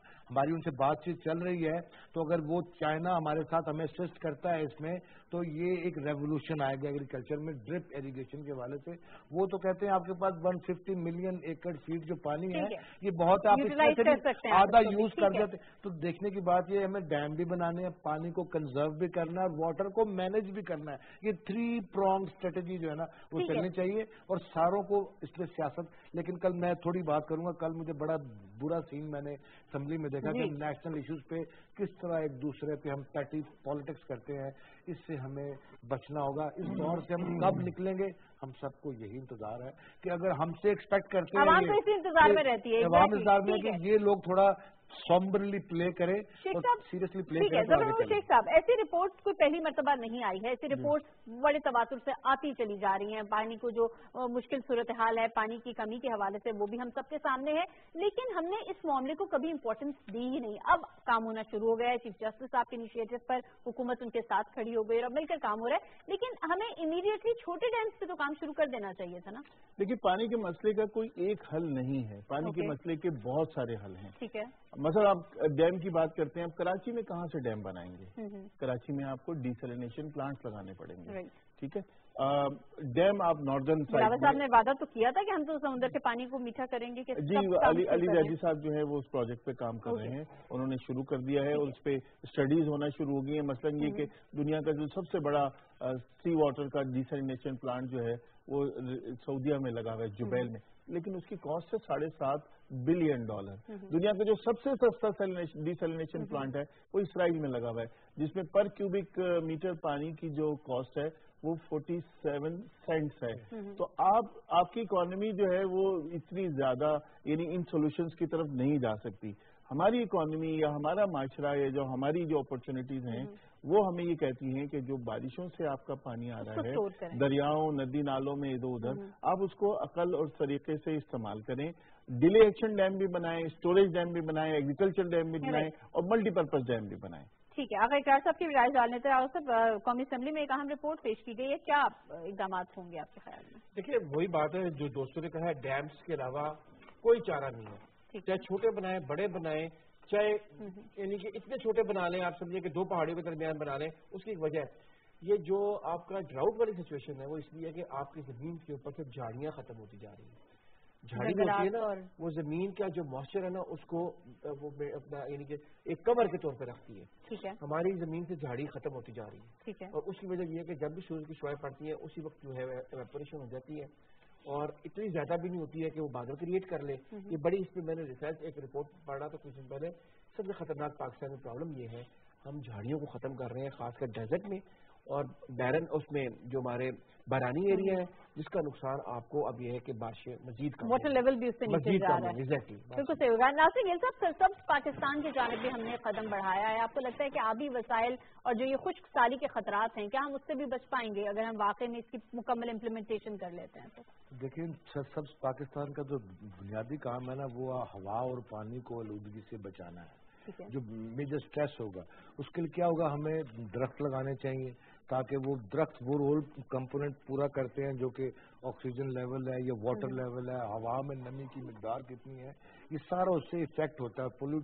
ان سے بات چیت چل رہی ہے, تو اگر وہ چائنا ہمارے ساتھ ہمیں اسسٹ کرتا ہے اس میں, تو یہ ایک ریولوشن آئے گا ایگریکلچر میں, ڈرپ ایریگیشن کے حوالے سے. وہ تو کہتے ہیں آپ کے پاس 150 ملین ایکڑ فیٹ جو پانی ہے یہ بہت ہے, آپ اس میں سے آدھا یوز کر دیتے. تو دیکھنے کی بات یہ ہے, ہمیں ڈیم بھی بنانے ہیں, پانی کو کنزرو بھی کرنا ہے, اور واٹر کو مینج بھی کرنا ہے. یہ 3 پرونگ اسٹریٹجی جو ہے نا وہ چلنی چاہیے, اور ساروں کو اس میں سیاست. لیکن کل میں تھوڑی بات کروں گا, کل مجھے بڑا برا سین میں نے اسمبلی میں دیکھا کہ نیشنل ایشوز پہ کس طرح ایک دوسرے پہ ہم پیٹی پالیٹکس کرتے ہیں. اس سے ہمیں بچنا ہوگا. اس دور سے ہم کب نکلیں گے, ہم سب کو یہی انتظار ہے کہ اگر ہم سے ایکسپیکٹ کرتے ہیں, عوام تو اسی انتظار میں رہتی ہے, عوام انتظار میں کہ یہ لوگ تھوڑا سومبرلی پلے کرے اور سیریسلی پلے کرے. شیخ صاحب, ایسی رپورٹس کوئی پہلی مرتبہ نہیں آئی ہے, ایسی رپورٹس بڑے تواتر سے آتی چلی جا رہی ہیں. پانی کو جو مشکل صورتحال ہے پانی کی کمی کے حوالے سے وہ بھی ہم سب کے سامنے ہے, لیکن ہم نے اس معاملے کو کبھی امپورٹنس دی ہی نہیں. اب کام ہونا شروع ہو گیا ہے, چیف جسٹس صاحب کے انیشیٹو پر حکومت ان کے ساتھ کھڑی ہو گئی اور اب مل کر کام ہو رہا ہے, لیکن ہمیں امیڈیٹلی چھوٹے ڈیمز پہ تو کام شروع کر دینا چاہیے تھا نا. دیکھیے, پانی کے مسئلے کا کوئی ایک حل نہیں ہے, پانی کے مسئلے کے بہت سارے حل ہیں. ٹھیک ہے, مثلا آپ ڈیم کی بات کرتے ہیں, آپ کراچی میں کہاں سے ڈیم بنائیں گے؟ کراچی میں آپ کو ڈیسلینیشن پلانٹس لگانے پڑیں گے. ٹھیک ہے, ڈیم آپ ناردرن سائڈ صاحب نے وعدہ تو کیا تھا کہ ہم تو سمندر کے پانی کو میٹھا کریں گے. جی, علی ریاضی صاحب جو ہے وہ اس پروجیکٹ پہ کام کر رہے ہیں, انہوں نے شروع کر دیا ہے, اور اس پہ اسٹڈیز ہونا شروع ہو گئی ہیں. مثلا یہ کہ دنیا کا جو سب سے بڑا سی واٹر کا ڈیسلینیشن پلانٹ جو ہے وہ سعودیہ میں لگا ہوا ہے, جبیل میں, لیکن اس کی کاسٹ ہے $7.5 بلین. دنیا کا جو سب سے سستا ڈیسلینیشن پلانٹ ہے وہ اسرائیل میں لگا ہوا ہے, جس میں پر کیوبک میٹر پانی کی جو کاسٹ ہے وہ 47 سینٹس ہے. تو آپ کی اکانومی جو ہے وہ اتنی زیادہ یعنی ان سولوشنز کی طرف نہیں جا سکتی. ہماری اکانومی یا ہمارا معاشرہ یا جو ہماری جو اپرچونٹیز ہیں وہ ہمیں یہ کہتی ہیں کہ جو بارشوں سے آپ کا پانی آ رہا ہے دریاؤں ندی نالوں میں ادھر ادھر, آپ اس کو عقل اور طریقے سے استعمال کریں. ڈیلے ایکشن ڈیم بھی بنائیں, اسٹوریج ڈیم بھی بنائیں, ایگریکلچر ڈیم بھی بنائیں, اور ملٹی پرپز ڈیم بھی بنائیں. ٹھیک ہے, آقا اقرار صاحب کی رائے ڈالنے صاحب, قومی اسمبلی میں ایک اہم رپورٹ پیش کی گئی ہے, کیا اقدامات ہوں گے آپ کے خیال میں؟ دیکھیے, وہی بات ہے جو دوستوں نے کہا ہے, ڈیمز کے علاوہ کوئی چارہ نہیں ہے. چاہے چھوٹے بنائیں بڑے بنائیں, چاہے یعنی کہ اتنے چھوٹے بنا لیں, آپ سمجھیں کہ 2 پہاڑیوں کے درمیان بنا لیں, اس کی ایک وجہ ہے یہ جو آپ کا ڈراؤٹ والی سچویشن ہے وہ اس لیے ہے کہ آپ کی زمین کے اوپر سے جھاڑیاں ختم ہوتی جا رہی ہیں. جھاڑی جو ہوتی ہے نا وہ زمین کا جو موئسچر ہے نا اس کو وہ اپنا یعنی کہ ایک کور کے طور پہ رکھتی ہے. ٹھیک ہے. ہماری زمین سے جھاڑی ختم ہوتی جا رہی ہے. ٹھیک ہے. اور اس کی وجہ یہ ہے کہ جب بھی سورج کی شعاعیں پڑتی ہیں اسی وقت جو ہے ایویپوریشن ہو جاتی ہے اور اتنی زیادہ بھی نہیں ہوتی ہے کہ وہ بادل کریٹ کر لے. یہ بڑی اس پہ میں نے ریسرچ ایک رپورٹ پڑھا تو کچھ دن پہلے. سب سے خطرناک پاکستان میں پرابلم یہ ہے ہم جھاڑیوں کو ختم کر رہے ہیں خاص کر ڈیزرٹ میں اور بیرن اس میں جو ہمارے بارانی ایریا ہے جس کا نقصان آپ کو اب یہ ہے کہ بارشیں مزید کم واٹر لیول بھی اس سے نیچے جا رہا ہے. بالکل صحیح ہوگا. ناصر گل صاحب سب پاکستان کی جانب بھی ہم نے قدم بڑھایا ہے. آپ کو لگتا ہے کہ آبی وسائل اور جو یہ خشک سالی کے خطرات ہیں کیا ہم اس سے بھی بچ پائیں گے اگر ہم واقعی میں اس کی مکمل امپلیمنٹیشن کر لیتے ہیں تو؟ دیکھیں سب پاکستان کا جو بنیادی کام ہے نا وہ ہوا اور پانی کو آلودگی سے بچانا ہے. جو میجر سٹریس ہوگا اس کے لیے کیا ہوگا ہمیں درخت لگانے چاہیے تاکہ وہ درخت وہ رول کمپوننٹ پورا کرتے ہیں جو کہ آکسیجن لیول ہے یا واٹر لیول ہے, ہوا میں نمی کی مقدار کتنی ہے, یہ سارا اس سے افیکٹ ہوتا ہے.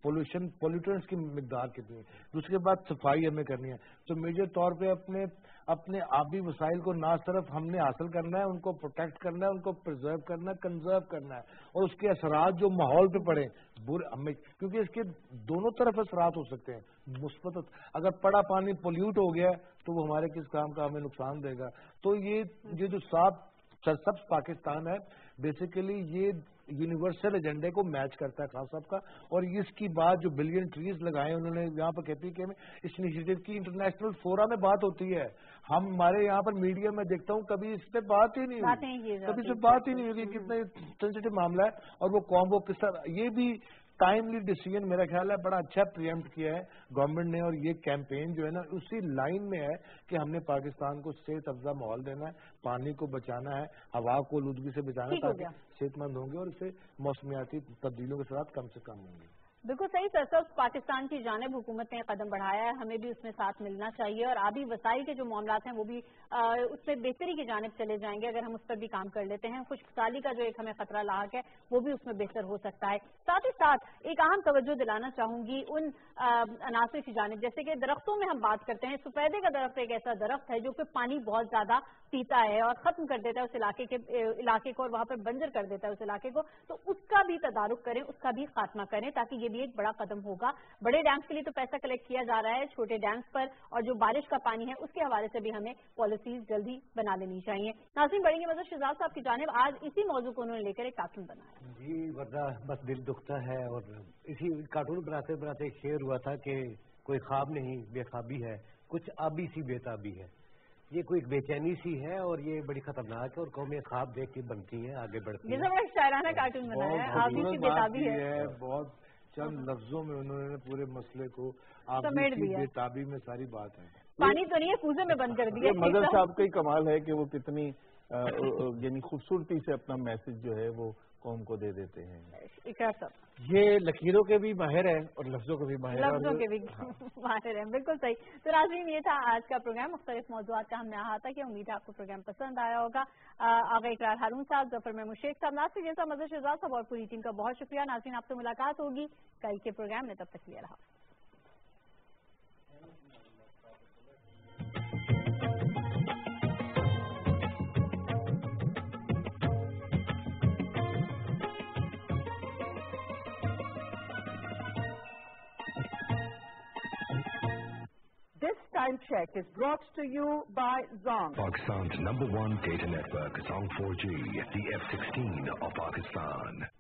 پولوٹنس کی مقدار کتنی ہے. دوسری بات صفائی ہمیں کرنی ہے. تو میجر طور پہ اپنے آبی وسائل کو نہ صرف ہم نے حاصل کرنا ہے, ان کو پروٹیکٹ کرنا ہے, ان کو پرزرو کرنا ہے, کنزرو کرنا ہے, اور اس کے اثرات جو ماحول پہ پڑے ہمیں, کیونکہ اس کے دونوں طرف اثرات ہو سکتے ہیں مثبت. اگر پڑا پانی پولیوٹ ہو گیا تو وہ ہمارے کس کام کا ہمیں نقصان دے گا. تو یہ جو سب پاکستان ہے بیسیکلی یہ یونیورسل ایجنڈے کو میچ کرتا ہے خاص صاحب کا. اور اس کی بات جو بلین ٹریز لگائے انہوں نے یہاں پر کہتی کہ اس انیشیٹو کی انٹرنیشنل فورا میں بات ہوتی ہے. ہمارے یہاں پر میڈیا میں دیکھتا ہوں کبھی اس پہ بات ہی نہیں ہوئی, کبھی اس پہ بات ہی نہیں ہوگی. کتنا سینسیٹیو معاملہ ہے اور وہ قوم کو کس طرح یہ بھی ٹائملی ڈیسیجن میرا خیال ہے بڑا اچھا پریمپٹ کیا ہے گورنمنٹ نے. اور یہ کیمپین جو ہے نا اسی لائن میں ہے کہ ہم نے پاکستان کو صحت افزا ماحول دینا ہے, پانی کو بچانا ہے, ہوا کو آلودگی سے بچانا ہے تاکہ صحت مند ہوں گے اور اس سے موسمیاتی تبدیلیوں کے ساتھ کم سے کم ہوں گے. بالکل صحیح. سر پاکستان کی جانب حکومت نے قدم بڑھایا ہے, ہمیں بھی اس میں ساتھ ملنا چاہیے اور آبی وسائل کے جو معاملات ہیں وہ بھی اس میں بہتری کی جانب چلے جائیں گے اگر ہم اس پر بھی کام کر لیتے ہیں. خشک سالی کا جو ایک ہمیں خطرہ لاحق ہے وہ بھی اس میں بہتر ہو سکتا ہے. ساتھ ہی ساتھ ایک اہم توجہ دلانا چاہوں گی ان عناصر کی جانب جیسے کہ درختوں میں ہم بات کرتے ہیں. سفیدے کا درخت ایک ایسا درخت ہے جو کہ پانی بہت زیادہ پیتا ہے اور ختم کر دیتا ہے اس علاقے کو اور وہاں پر بنجر کر دیتا ہے اس علاقے کو. تو اس کا بھی تدارک کریں, اس کا بھی خاتمہ کریں تاکہ یہ بھی ایک بڑا قدم ہوگا. بڑے ڈیمز کے لیے تو پیسہ کلیکٹ کیا جا رہا ہے, چھوٹے ڈیمز پر اور جو بارش کا پانی ہے اس کے حوالے سے بھی ہمیں پالیسیز جلدی بنا لینی چاہیے. ناظرین بڑھیں گے مظہر شہزاد صاحب کی جانب. آج اسی موضوع کو انہوں نے لے کر ایک کارٹون بنایا. جی ورنہ بس دل دکھتا ہے. اور اسی کارٹون بناتے بناتے ایک شعر ہوا تھا کہ کوئی خواب نہیں بے خوابی ہے, کچھ آبی سی بےتابی ہے. یہ کوئی ایک بے چینی سی ہے اور یہ بڑی خطرناک ہے اور قومیں خواب دیکھ کے بنتی ہیں, آگے بڑھتی ہیں. بڑا شاعرانہ کارٹون بنایا ہے, آبی سی بےتابی ہے. بہت چند لفظوں میں انہوں نے پورے مسئلے کو آبی سی بےتابی میں ساری بات ہے. پانی تو نہیں ہے, کوزے میں بند کر دیا. مظہر صاحب کا ہی کمال ہے کہ وہ کتنی یعنی خوبصورتی سے اپنا میسج جو ہے وہ قوم کو دے دیتے ہیں. یہ لکیروں کے بھی ماہر ہیں اور لفظوں کے بھی ماہر ہیں. لفظوں کے بھی ماہر ہیں, بالکل صحیح. تو ناظرین یہ تھا آج کا پروگرام. مختلف موضوعات کا ہم نے احاطہ کیا. امید ہے آپ کو پروگرام پسند آیا ہوگا. آغا اقرار ہارون صاحب, ظفر محمود شیخ صاحب, ناصر جیسا, مظہر شہزاد صاحب اور پوری ٹیم کا بہت شکریہ. ناظرین آپ سے ملاقات ہوگی کل کے پروگرام میں, تب تک لیے رہا. This time check is brought to you by Zong. Pakistan's #1 data network, Zong 4G, the F-16 of Pakistan.